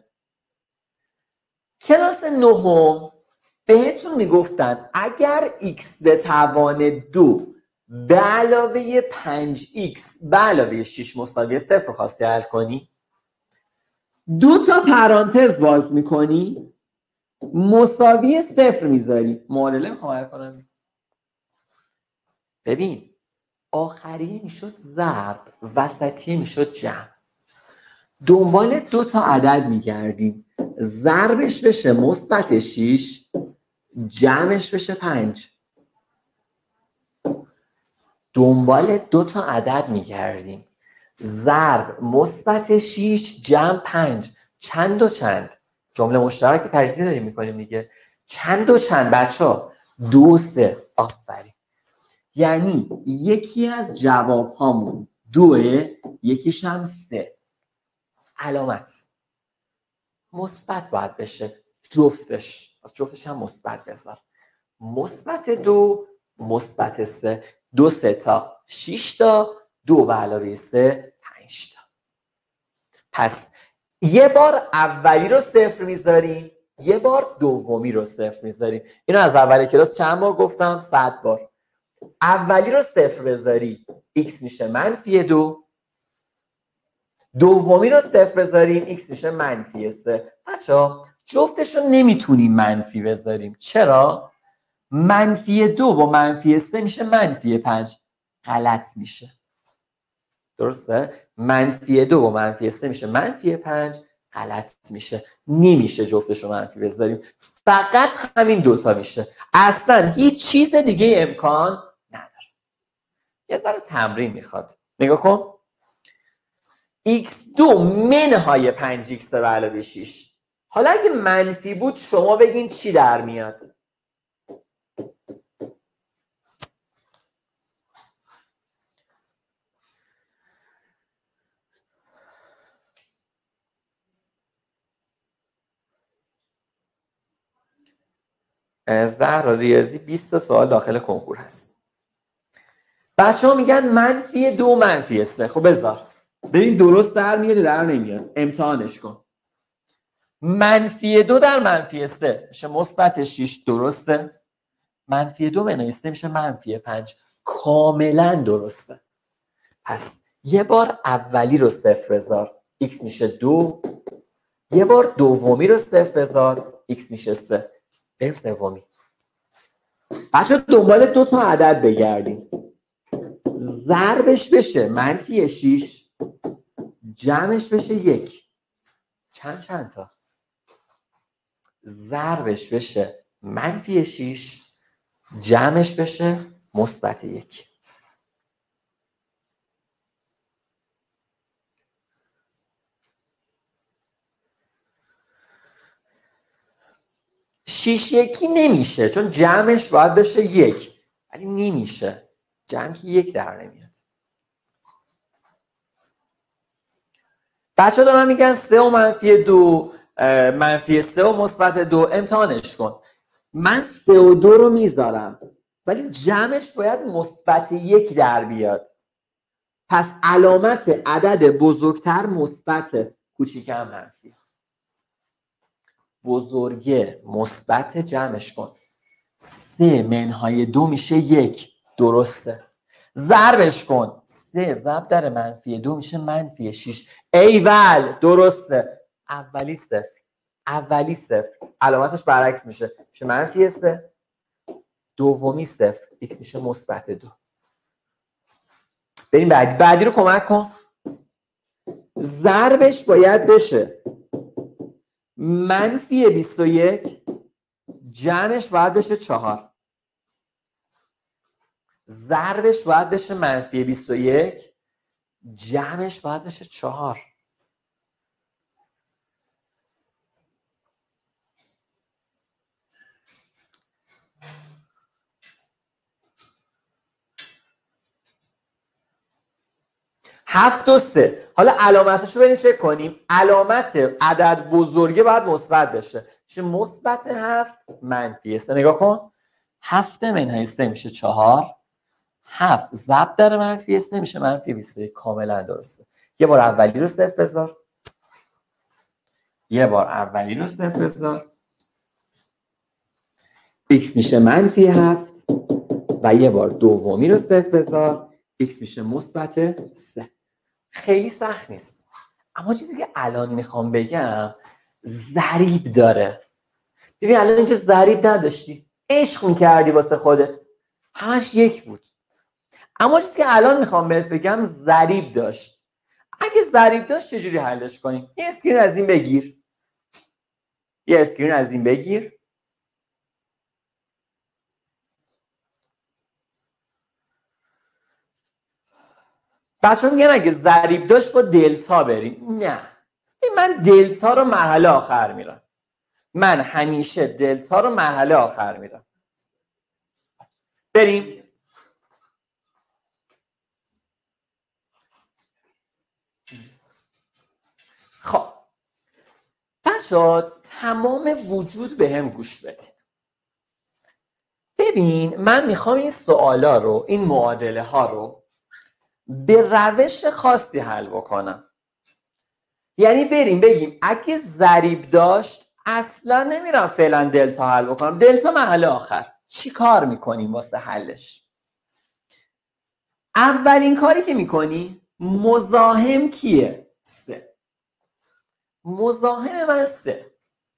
کلاس نهم بهتون میگفتن اگر x به توان 2 به علاوه 5x به علاوه 6 مساوی 0 خواستی حل کنی، 2 تا پرانتز باز میکنی، مساوی 0 میذاری، معادله میخوام حل کنم. ببین آخریه میشد ضرب، وسطیه میشد جمع. دنبال 2 تا عدد میگردیم، ضربش بشه مثبت 6، جمعش بشه 5. دنبال 2 تا عدد میگردیم، ضرب مثبت 6 جمع 5. چند و چند؟ جمله مشترک تجزیه داریم میکنیم دیگه. چند و چند بچه‌ها؟ 2 3. آفرین. یعنی یکی از جواب هامون 2، یکیش هم 3. علامت مثبت باید بشه، جفتش هم مثبت بذار. مثبت 2 مثبت 3، 2 3 تا 6 تا، 2 به علاوه 3 5 تا. پس یه بار اولی رو 0 میذاریم، یه بار دومی رو 0 میذاریم. اینو از اول کلاس چند بار گفتم؟ 100 بار. اولی رو 0 بذاری x میشه -2، دومی رو 0 بذاریم x میشه -3. بچه‌ها جفتش رو نمیتونیم منفی بذاریم. چرا؟ -2 با -3 میشه -5. غلط میشه. درسته؟ -2 با -3 میشه -5. غلط میشه. نمیشه جفتش رو منفی بذاریم. فقط همین 2 تا میشه. اصلا هیچ چیز دیگه امکان نداره. یه ذره تمرین میخواد. نگاه کن. x2 منهای 5x به علاوه 6. حالا اگه منفی بود شما بگین چی در میاد؟ زهرا ریاضی 20 سوال داخل کنکور هست. بچه ها میگن -2 -3. خب بذار ببین درست در میاد در نمیاد، امتحانش کن. -2 در -3 میشه مثبت 6. درسته؟ -2 منهای 3 میشه -5. کاملا درسته. پس یه بار اولی رو 0 بذار x میشه 2، یه بار دومی رو 0 بذار x میشه 3. بریم سومی. بچه دنبال 2 تا عدد بگردیم، ضربش بشه -6، جمعش بشه 1. چند تا؟ ضربش بشه -6، جمعش بشه مثبت 1. شیش یکی نمیشه چون جمعش باید بشه 1، ولی نمیشه جمع که 1 در نمیاد. بچه دارن میگن 3 و -2 -3 و مثبت 2. امتحانش کن. من 3 و 2 رو میذارم ولی جمعش باید مثبت 1 در بیاد. پس علامت عدد بزرگتر مثبت، کوچیک‌تر منفی. بزرگه مثبت، جمعش کن. 3 منهای 2 میشه 1. درسته. ضربش کن. 3 ضرب در -2 میشه -6. ایول درسته. اولی 0. اولی صفر، علامتش برعکس میشه منفی 3. دومی صفر، x میشه مثبت 2. بریم بعدی رو کمک کن. ضربش باید بشه منفی 21، جمعش باید بشه 4. ضربش باید بشه منفی 21، جمعش باید بشه 4. هفت و 3. حالا علامتش رو بریم چک کنیم. علامت عدد بزرگه باید مثبت بشه، میشه مثبت 7 منفی 3. نگاه کن، 7 منهای 3 میشه 4. 7 ضرب در منفی 3 میشه منفی 21. کاملا درسته. یه بار اولی رو صفر بذار، یه بار اولی رو صفر بذار، x میشه منفی 7 و یه بار دومی رو صفر بذار، x میشه مثبت 3. خیلی سخت نیست، اما چیزی که الان میخوام بگم ضریب داره. ببین الان اینجا ضریب نداشتی، عشق میکردی واسه خودت، همش 1 بود. اما چیزی که الان میخوام بهت بگم ضریب داشت. اگه ضریب داشت چجوری حلش کنیم؟ یه اسکرین از این بگیر، یه اسکرین از این بگیر. بچه‌ها میگن اگه ضریب داشت با دلتا بریم. نه، من دلتا رو مرحله آخر میرم. من همیشه دلتا رو مرحله آخر میرم. بریم. خب بچه‌ها تمام وجود به هم گوش بدید. ببین من میخوام این سوالا رو، این معادله ها رو به روش خاصی حل بکنم. یعنی بریم بگیم اگه ضریب داشت اصلا نمیرم فعلا دلتا حل بکنم، دلتا مرحله آخر. چی کار میکنیم واسه حلش؟ اولین کاری که میکنی مزاحم کیه؟ 3. مزاحم من 3.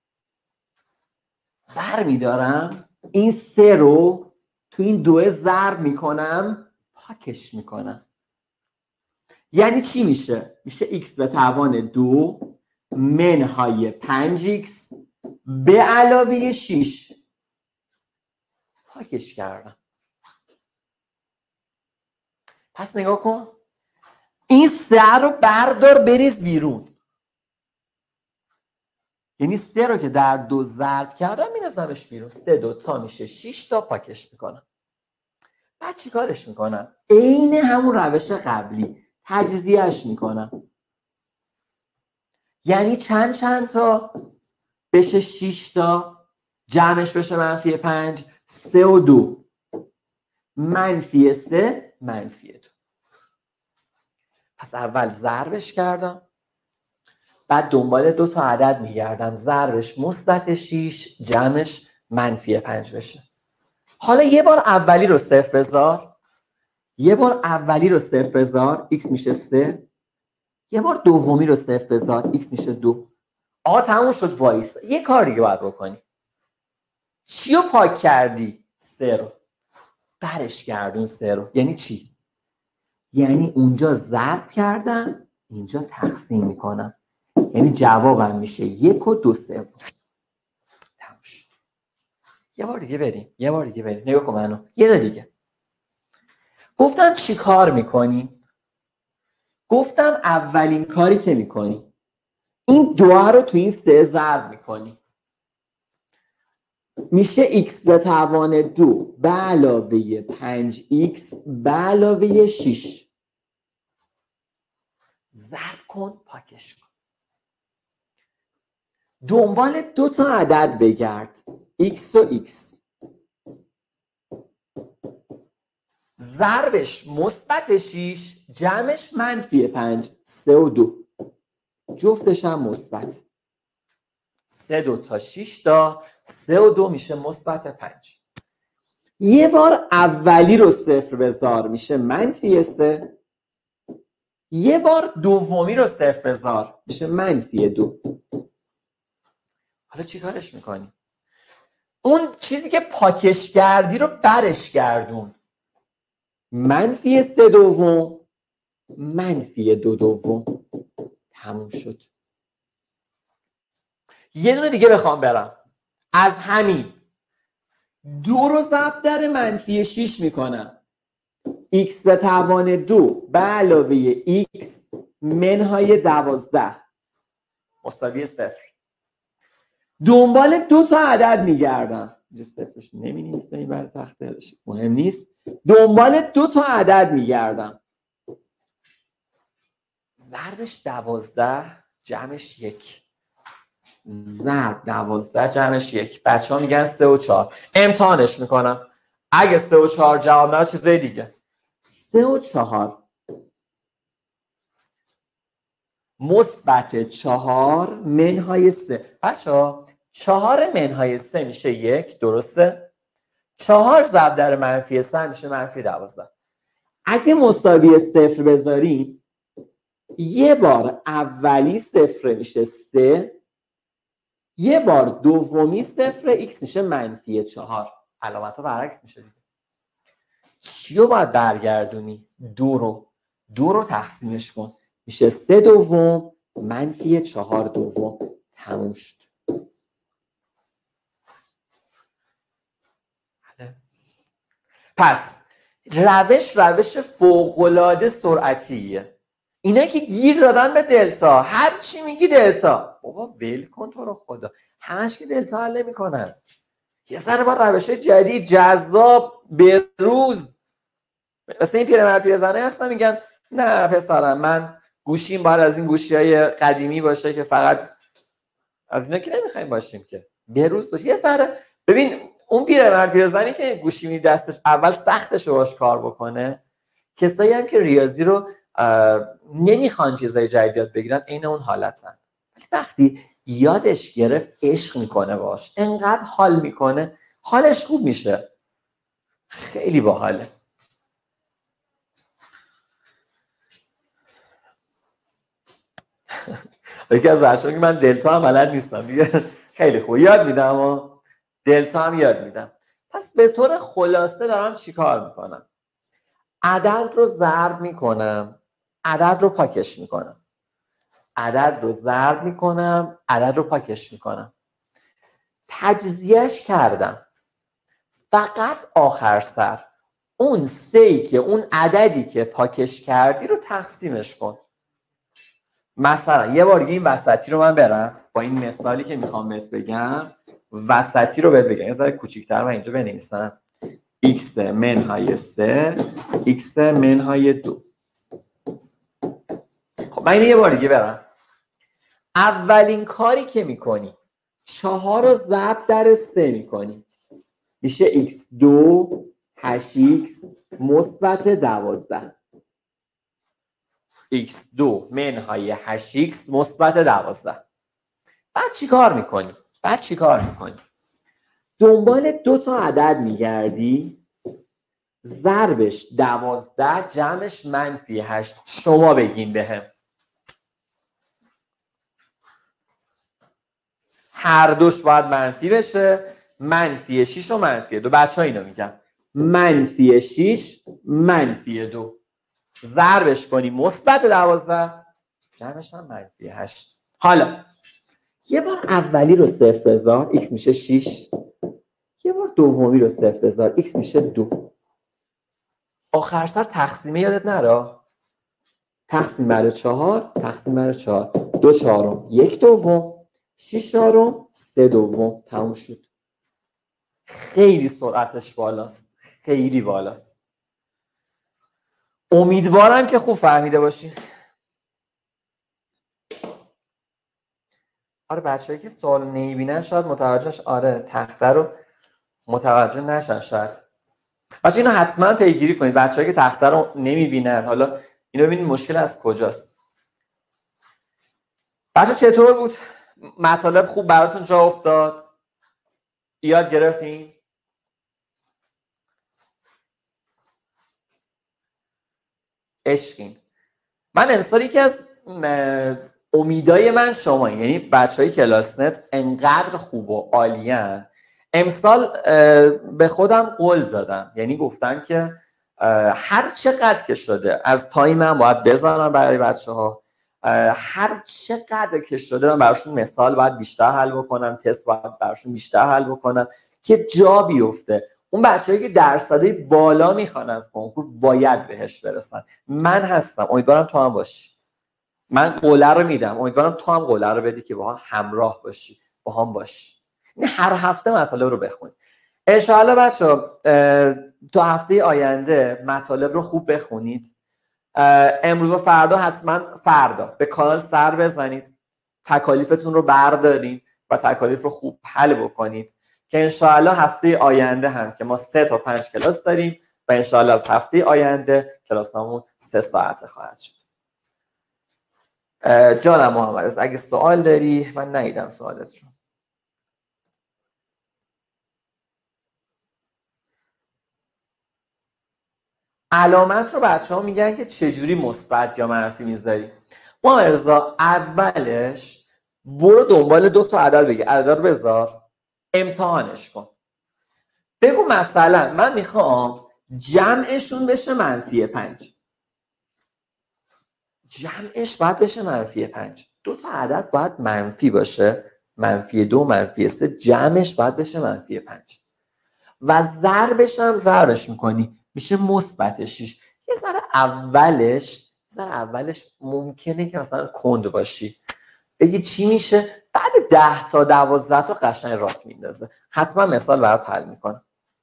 برمیدارم این 3 رو تو این 2 ضرب میکنم، پاکش میکنم. یعنی چی میشه؟ میشه x به توان 2 منهای 5x به علاوه 6. پاکش کردم. پس نگاه کن، این 3 رو بردار بریز بیرون. یعنی 3 رو که در 2 ضرب کردم می‌ریزمش بیرون. 3 دوتا میشه 6 تا، پاکش میکنم. بعد چی کارش میکنم؟ عین همون روش قبلی تجزیهش میکنم. یعنی چند تا بشه 6 تا، جمعش بشه منفی 5، 3 و 2 منفی 3 منفی 2. پس اول ضربش کردم، بعد دنبال 2 تا عدد میگردم، ضربش مثبت 6، جمعش منفی 5 بشه. حالا یه بار اولی رو صفر بذار، یه بار اولی رو صفر بذار، x میشه 3. یه بار دومی رو صفر بذار، x میشه 2. آقا تموم شد. وایس یه کار دیگه باید بکنی. چی رو پاک کردی؟ 3 رو. برش گردون 3 رو. یعنی چی؟ یعنی اونجا ضرب کردم، اینجا تقسیم میکنم. یعنی جوابم میشه 1 و 2/3. تموم شد. یه بار دیگه بریم. نگاه کن منو. یه دو دیگه. گفتم چی کار میکنی؟ گفتم اولین کاری که میکنی این 2 رو تو این 3 ضرب میکنی، میشه x به توان 2 به علاوه 5x به علاوه 6. ضرب کن، پاکش کن. دنبال 2 تا عدد بگرد، x و x. ضربش مثبت 6، جمعش منفی 5، 3 و 2. جفتش هم مثبت. 3 2 تا 6 تا، 3 و 2 میشه مثبت 5. یه بار اولی رو صفر بذار، میشه منفی 3. یه بار دومی رو صفر بذار، میشه منفی 2. حالا چی کارش میکنی؟ اون چیزی که پاکش کردی رو برش گردون. منفی 3 دوم منفی 2 دوم. تموم شد. یه دونه دیگه بخوام برم، از همین 2 رو ضرب در منفی 6 میکنم. x به توان 2 به علاوه x منهای 12 مساوی 0. دنبال 2 تا عدد میگردم. اینجا صفرش نمی نویسه این بر تخته، مهم نیست. دنبال 2 تا عدد میگردم. ضربش 12 جمعش 1. ضرب 12 جمعش 1. بچه ها میگن 3 و 4. امتحانش میکنم. اگه 3 و 4 جواب نداد چیزای دیگه. 3 و 4 مثبت 4 منهای 3. بچه ها 4 منهای 3 میشه 1. درسته؟ 4 ضرب در منفی 3 میشه منفی 12. اگه مساوی 0 بذاریم یه بار اولی 0 میشه 3، یه بار دومی 0 x میشه منفی 4. علامت ها برعکس میشه دیگه. چیو باید برگردونی؟ 2 رو تقسیمش کن میشه 3 دوم منفی 4 دوم. تموم شد. پس روش فوق‌العاده سرعتیه. اینا که گیر دادن به دلتا، هر چی میگی دلتا. بابا ول کن تو رو خدا، همش که دلتا حل نمی‌کنن. یه ذره با روش جدید جذاب به روز. مثلا این پیرمرد پیرزنه هستن میگن نه پسرم من گوشیم باید از این گوشی‌های قدیمی باشه که فقط از اینا که نمیخوایم باشیم که به روز باشه. یه ذره ببین اون پیرمرد پیرزنی که گوشی می دستش اول سختش رو باش کار بکنه. کسایی هم که ریاضی رو نمیخوان چیزای جدید یاد بگیرن عین اون حالتن. وقتی یادش گرفت عشق میکنه باش، انقدر حال میکنه حالش خوب میشه. خیلی باحاله. یکی از بچه‌ها که من دلتا هم بلد نیستم دیگه، خیلی خوب یاد میدم و دلتا هم یاد میدم. پس به طور خلاصه دارم چیکار میکنم؟ عدد رو ضرب میکنم، عدد رو پاکش میکنم. عدد رو ضرب میکنم، عدد رو پاکش میکنم. تجزیهش کردم. فقط آخر سر اون 3 که اون عددی که پاکش کردی رو تقسیمش کن. مثلا یه بار دیگه این وسطی رو من برم با این مثالی که میخوام بهت بگم، وسطی رو بهت بگم. یه ذره کوچیک‌تر من اینجا بنویسم. x منهای 3 x منهای 2. خب من اینو یه بار دیگه برم. اولین کاری که میکنی 4 رو ضرب در 3 میکنی میشه x2 8x مثبت 12. x2 منهای 8x مثبت 12. بعد چی کار میکنی؟ دنبال 2 تا عدد میگردی. ضربش 12 جمعش منفی 8. شما بگین بهم. هر دوش باید منفی بشه. منفی 6 و منفی 2. بچه ها اینو میگم. منفی 6 منفی 2. ضربش کنی مثبت 12 جمعش هم منفی 8. حالا یه بار اولی رو 0 بذار x میشه 6. یه بار دومی رو 0 بذار x میشه 2. آخر سر تقسیمه یادت نره. تقسیم بر 4 تقسیم بر 4. 2 چهارم 1 دوم 6 چهارم 3 دوم. تموم شد. خیلی سرعتش بالاست، خیلی بالاست. امیدوارم که خوب فهمیده باشین. آره بچه‌ای که سوال نمیبینن شاید متوجهش، آره تخته رو متوجه نشن شاید. بچه اینو حتما پیگیری کنید. بچه‌ای که تخته رو نمیبینن، حالا اینو ببینید مشکل از کجاست. بچه چطور بود؟ مطالب خوب براتون جا افتاد؟ یاد گرفتین؟ عشقین. من امسال یکی از امیدای من شما، یعنی بچهای کلاس نت انقدر خوب و عالیان، امسال به خودم قول دادم، یعنی گفتم که هر چقدر که شده از تایمم باید بذارم برای بچه‌ها، هر چقدر که شده من براشون مثال باید بیشتر حل بکنم، تست باید براشون بیشتر حل بکنم که جا بیفته. اون بچه‌هایی که درصدی بالا میخوان از کنکور باید بهش برسن. من هستم، امیدوارم تو هم باشی. من قوله رو میدم، امیدوارم تو هم قوله رو بدی که با هم همراه باشی، با هم باشی. هر هفته مطالب رو بخونی. انشاءالله بچه‌ها تا هفته آینده مطالب رو خوب بخونید. امروز و فردا حتما به کانال سر بزنید، تکالیفتون رو بردارید و تکالیف رو خوب حل بکنید که انشاءالله هفته آینده هم که ما 3 تا 5 کلاس داریم و انشاءالله از هفته آینده کلاسمون 3 ساعته خواهد شد. جانم محمد اگه سوال داری، من ندیدم سوالت رو. علامت رو بچه‌ها میگن که چجوری مثبت یا منفی میذاری. ما ارزا اولش برو دنبال 2 تا عدد بگیر، عدد رو بذار امتحانش کن. بگو مثلا من میخوام جمعشون بشه -5. جمعش باید بشه -5. 2 تا عدد باید منفی باشه، -2 -3، جمعش باید بشه -5 و ضربش میکنی میشه مثبت 6. یه ذره اولش ممکنه که مثلا کند باشی، بگی چی میشه، بعد 10 تا 12 تا قشنگ رات میندازه. حتما مثال برات حل میکنم.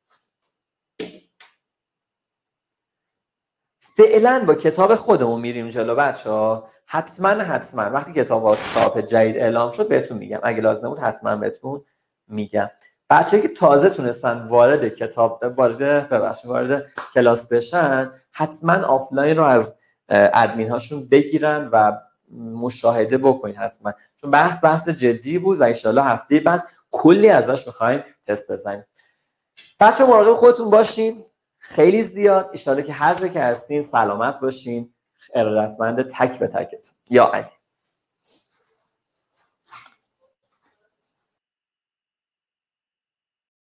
فعلا با کتاب خودمون میریم جلو بچه‌ها. حتما وقتی کتاب چاپ جدید اعلام شد بهتون میگم، اگه لازم بود حتما بهتون میگم. بچه‌ای که تازه تونستن وارد کلاس بشن، حتما آفلاین رو از ادمین هاشون بگیرن و مشاهده بکنین حتما، چون بحث جدی بود و ان شاءالله هفته بعد کلی ازش می‌خوایم تست بزنیم. بچه‌ها مراقب خودتون باشین، خیلی زیاد. ان شاءالله که هر جا که هستین سلامت باشین. ارادتمند تک به تکتون. یا علی.